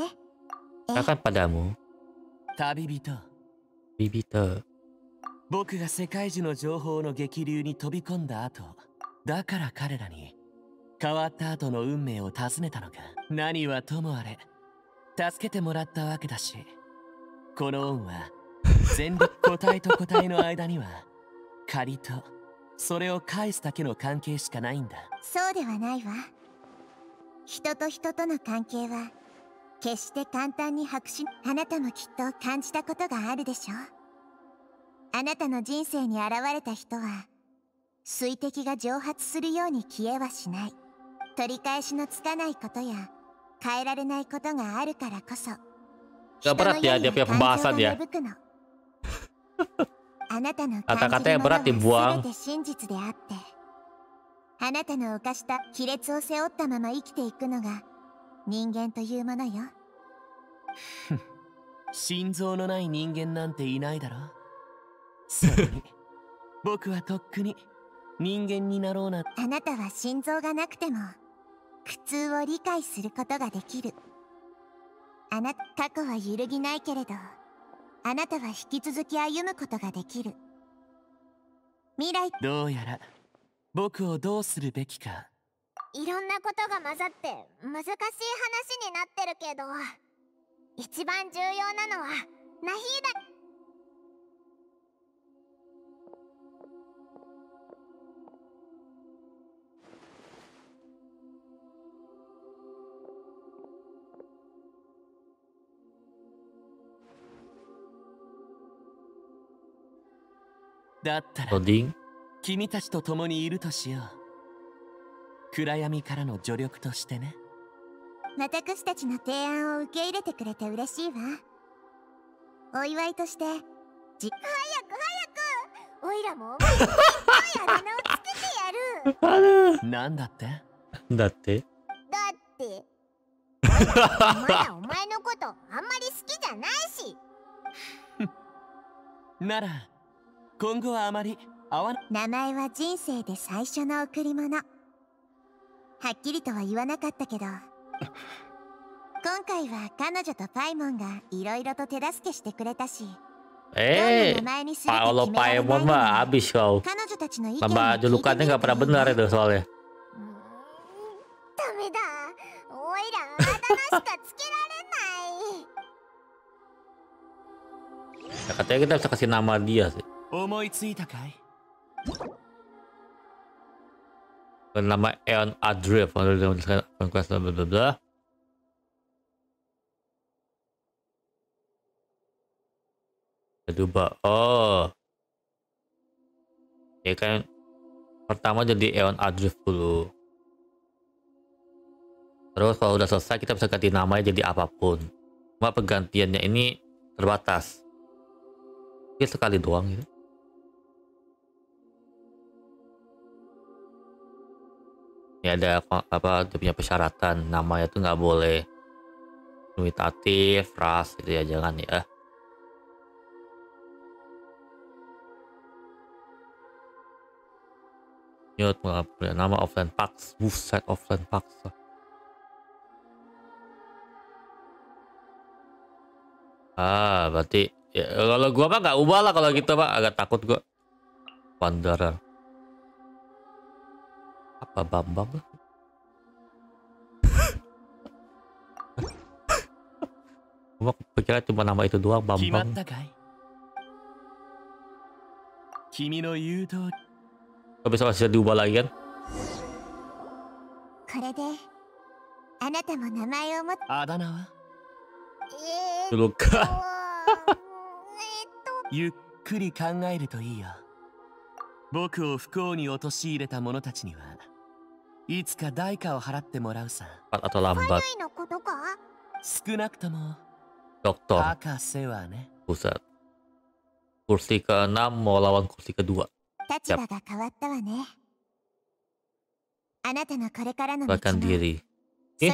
[SPEAKER 1] Akan padamu.
[SPEAKER 4] 旅人。
[SPEAKER 1] 旅人。
[SPEAKER 4] 僕が世界中の情報の激流に飛び込んだ後、だから彼らに変わった後の運命を尋ねたのか。何はともあれ助けてもらったわけだし、この恩は全力個体と個体の間には借りとそれを返すだけの関係しかないんだ。
[SPEAKER 3] そうではないわ。人と人との関係は決して簡単に白紙。あなたもきっと感じたことがあるでしょ。あなたの人生に現れた人は水滴が蒸発するように消えはしない。取り返しのつかないことや変えられないことがあるからこそ、
[SPEAKER 1] Gak berat ya dia punya pembahasan ya.
[SPEAKER 3] あなたの
[SPEAKER 1] Kata-katanya berat dibuang.
[SPEAKER 3] 全て真実であって、あなたの犯した亀裂を背負ったまま生きていくのが人間というものよ。
[SPEAKER 4] 心臓のない人間なんていないだろ。それに僕はとっくに人間になろうな。
[SPEAKER 3] あなたは心臓がなくても苦痛を理解することができる。あなた、過去は揺るぎないけれど、あなたは引き続き歩むことができる。未来。
[SPEAKER 4] どうやら僕をどうするべきか。
[SPEAKER 3] いろんなことが混ざって難しい話になってるけど、一番重要なのはナヒーだ。
[SPEAKER 4] だったら
[SPEAKER 1] Loading.
[SPEAKER 4] 君たちと共にいるとしよう。暗闇からの助力としてね。
[SPEAKER 3] 私たちの提案を受け入れてくれて嬉しいわ。お祝いとしてじ早く早く、おいらもお前にいっぱいあだ名をつけてやる。
[SPEAKER 4] なんだって？
[SPEAKER 1] だって
[SPEAKER 3] だっておいらお前らお前のことあんまり好きじゃないし。
[SPEAKER 4] なら今後はあまり会わな。
[SPEAKER 3] 名前は人生で最初の贈り物。はっきりとは言わなかったけど今回は彼女とパイモンがいろいろと手助けしてくれたし、
[SPEAKER 1] Eh, kalau Paemon mah abis kau.
[SPEAKER 3] 彼女たちの意見を
[SPEAKER 1] Nama julukannya nggak pernah benar itu soalnya.
[SPEAKER 3] ダメだ、おいらあだ名しかつけられない。
[SPEAKER 1] katanya kita bisa kasih nama dia sih. Nama Eon Adrift, conquest bla bla bla. Coba, oh, ya kan pertama jadi Eon Adrift dulu. Terus kalau udah selesai kita bisa ganti namanya jadi apapun. Cuma pergantiannya ini terbatas. Ini sekali doang gitu. Ini ada apa dia punya persyaratan, namanya tuh nggak boleh imitatif, ras gitu ya, jangan ya. Mute nama offline packs, buset offline packs. Ah, berarti ya, kalau gua mah nggak ubah lah kalau gitu pak, agak takut gua. Wanderer. Apa Bambang? Gua pikirnya cuma nama itu doang, Bambang. Gak bisa masih diubah lagi kan? Dulu kah?
[SPEAKER 4] ゆっくり考えるといいよ。僕を不幸に陥れた者たちにはいつか代価を払ってもらうさ。
[SPEAKER 1] atau lambat.
[SPEAKER 4] 少なくとも
[SPEAKER 1] Dokter.
[SPEAKER 4] 博士はね。
[SPEAKER 1] Pusat. Kursi keenam mau lawan kursi kedua.
[SPEAKER 3] Siap.
[SPEAKER 1] Bahkan diri. Eh?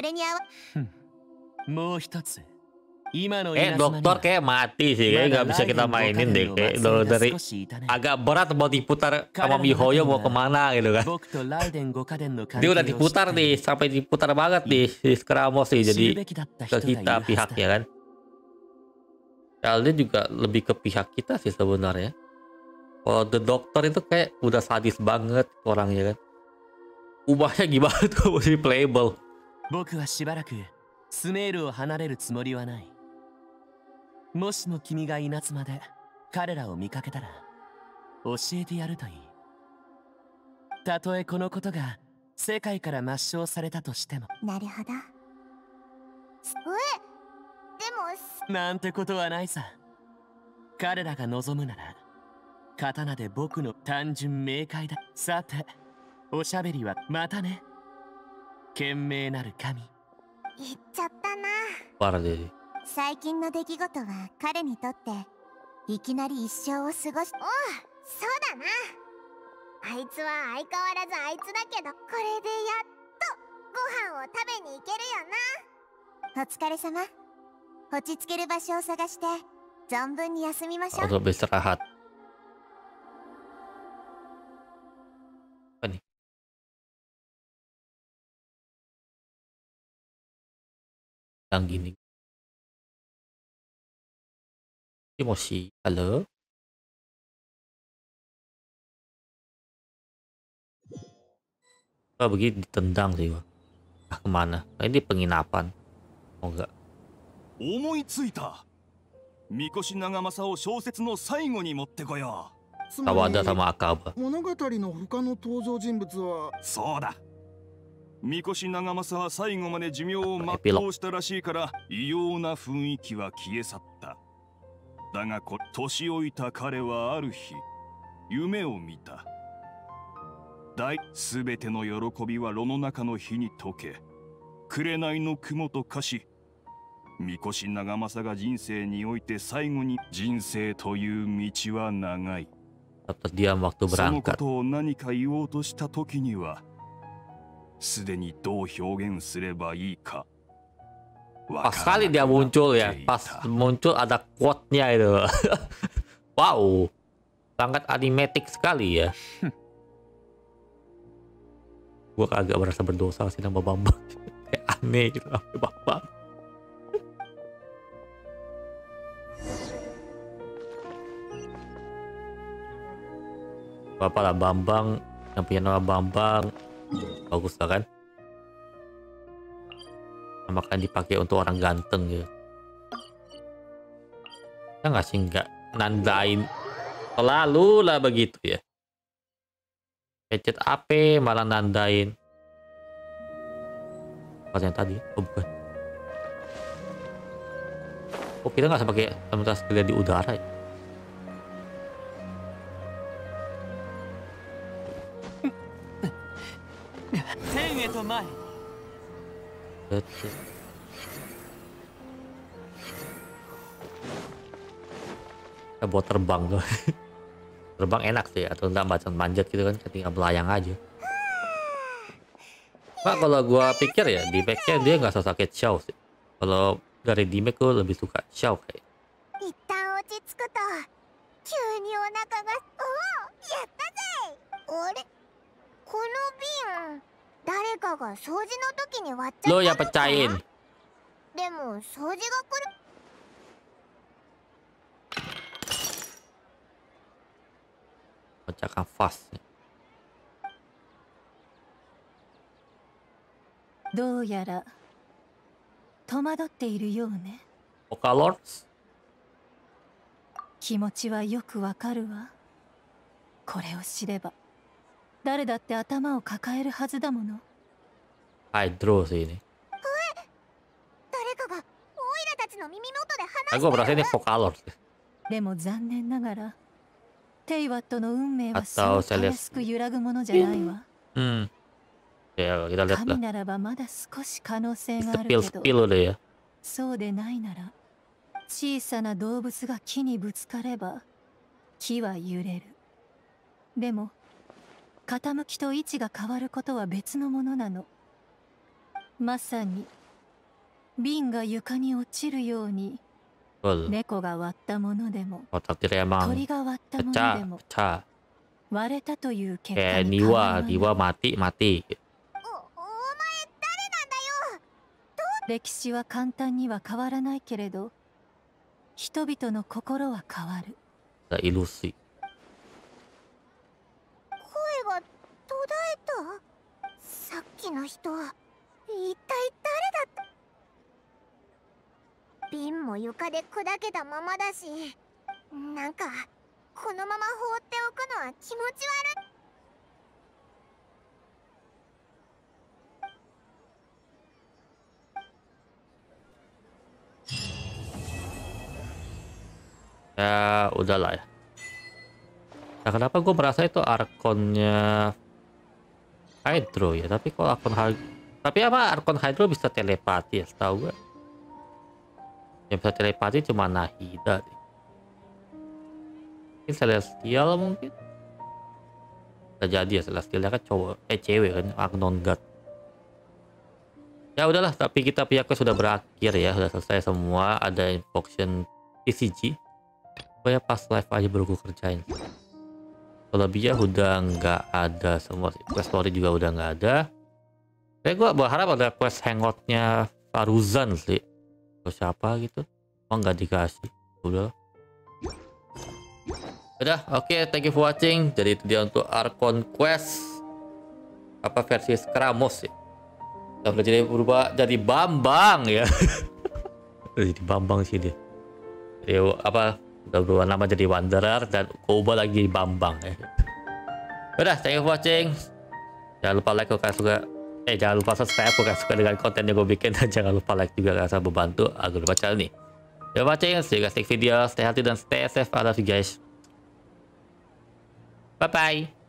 [SPEAKER 1] Eh, dokter kayak mati sih, kayak nggak bisa kita mainin deh. Kayak dari agak berat mau diputar sama Mihoyo mau kemana gitu kan. Dia udah diputar nih, sampai diputar banget nih si Skramos sih, jadi ke kita pihaknya kan. Alden juga lebih ke pihak kita sih sebenarnya. Kalau The Doctor itu kayak udah sadis banget orangnya kan. Ubahnya gimana tuh masih playable.
[SPEAKER 4] 僕はしばらくスネールを離れるつもりはない。もしも君が稲妻で彼らを見かけたら教えてやるといい。たとえこのことが世界から抹消されたとしても。
[SPEAKER 3] なるほど。え、でも
[SPEAKER 4] なんてことはないさ。彼らが望むなら刀で僕の単純明快だ。さて、おしゃべりはまたね。賢明なる神。
[SPEAKER 3] 言っちゃったな。
[SPEAKER 1] Parah deh.
[SPEAKER 3] 最近の出来事は彼にとっていきなり一生を過ごし。おう、そうだな。あいつは相変わらずあいつだけど、これでやっとご飯を食べに行けるよな。お疲れ様。落ち着ける場所を探して存分に休みましょう。
[SPEAKER 1] Untuk beristirahat. Apa nih? Yang gini. Emosi, halo? Oh begini ditendang sih gua. Ah kemana? Nah, ini penginapan. Oh enggak.
[SPEAKER 2] 思いついた。三越長政を小説の最後に持ってこよう。
[SPEAKER 1] Tawada sama Akaba.
[SPEAKER 2] 物語の他の登場人物はそうだ。三越長政は最後まで寿命を全うしたらしいから異様な雰囲気は消え去った。だがこ年老いた彼はある日夢を見た。大すべての喜びは炉の中の火に溶け、紅の雲と化し、三越長政が人生において最後に人生という道は長い。
[SPEAKER 1] Diam waktu
[SPEAKER 2] そのこ
[SPEAKER 1] berangkat.
[SPEAKER 2] とを何か言おうとした時には、すでにどう表現すればいいか。
[SPEAKER 1] Pas sekali dia muncul ya, pas muncul ada quote-nya itu. Wow, sangat animatic sekali ya. Gua kagak merasa berdosa sih nama Bambang. Kayak aneh gitu nama Bambang. Apa lah Bambang yang punya nama Bambang bagus lah kan? Makan dipakai untuk orang ganteng gitu. Ya nggak sih, nggak nandain. Selalu lah begitu ya. Pencet A P malah nandain. Pas yang tadi, oh bukan. Oh kita nggak pakai komunitas skill di udara ya? Kita buat terbang tuh. Terbang enak sih, atau enggak macam manjat gitu kan, tinggal melayang aja. Pak kalau gua pikir ya di backnya dia nggak sesakit Xiao sih. Kalau dari di back gua lebih suka Xiao kayak. Lo ya pecahin. Pecahkan fast.
[SPEAKER 8] どうやら戸惑っているようね。
[SPEAKER 1] オカロス。
[SPEAKER 8] 気持ちはよくわかるわ。これを知れば誰だって頭を抱えるはずだもの。
[SPEAKER 1] ハイドロースini.
[SPEAKER 3] 誰かがオイラたちの耳元で話してる。
[SPEAKER 1] Aku berasa ini Vocalors.
[SPEAKER 8] でも残念ながらテイワットの運命はそうたやすく揺らぐものじゃないわ。
[SPEAKER 1] うん。Ya, kita lihat lah.
[SPEAKER 8] 神ならばまだ少し可能性がある
[SPEAKER 1] Spill
[SPEAKER 8] けど、
[SPEAKER 1] spill udah ya.
[SPEAKER 8] そうでないなら小さな動物が木にぶつかれば木は揺れる。でも傾きと位置が変わることは別のものなの。まさに瓶が床に落ちるように、
[SPEAKER 1] Betul.
[SPEAKER 8] 猫が割ったものでも
[SPEAKER 1] Otak dia emang
[SPEAKER 8] 鳥が割ったもの
[SPEAKER 1] pecah,
[SPEAKER 8] でも
[SPEAKER 1] pecah.
[SPEAKER 8] 割れたという結果
[SPEAKER 1] Kayak
[SPEAKER 8] に変わ
[SPEAKER 1] Niwa,
[SPEAKER 8] り
[SPEAKER 1] Niwa
[SPEAKER 8] はない。
[SPEAKER 1] mati, mati.
[SPEAKER 8] 歴史は簡単には変わらないけれど、人々の心は変わる。
[SPEAKER 1] Ada ilusi.
[SPEAKER 3] 声が途絶えた。さっきの人は一体誰だった。瓶も床で砕けたままだし、なんかこのまま放っておくのは気持ち悪い。
[SPEAKER 1] Ya udahlah ya. Nah kenapa gue merasa itu Arkonnya Hydro ya, tapi kok Arkon Hydro, tapi apa Arkon Hydro bisa telepati ya, setahu gue yang bisa telepati cuma Nahida deh. Mungkin Celestial mungkin bisa jadi ya, Celestialnya kan cowok, eh cewek kan, Agnon God. Ya udahlah, tapi kita pihaknya sudah berakhir ya, sudah selesai semua, ada invocation T C G. Pokoknya pas live aja baru gue kerjain. Kalau dia udah nggak ada semua, quest story juga udah nggak ada. Kayak gue berharap ada quest hangoutnya Faruzan sih, atau siapa gitu. Oh nggak dikasih, udah. Udah, oke, okay, thank you for watching. Jadi itu dia untuk Arkon Quest apa versi Skramos ya. Udah jadi berubah jadi Bambang ya. Jadi Bambang sih dia. Jadi apa? Udah berubah nama jadi Wanderer dan ubah lagi Bambang ya. Udah, thank you for watching. Jangan lupa like kalau kalian suka. Eh jangan lupa subscribe kalau kalian suka dengan konten yang gue bikin, dan jangan lupa like juga karena saya membantu agar lupa channel ini. Thank you for watching. See you guys next video. Stay healthy dan stay safe. I love you guys. Bye bye.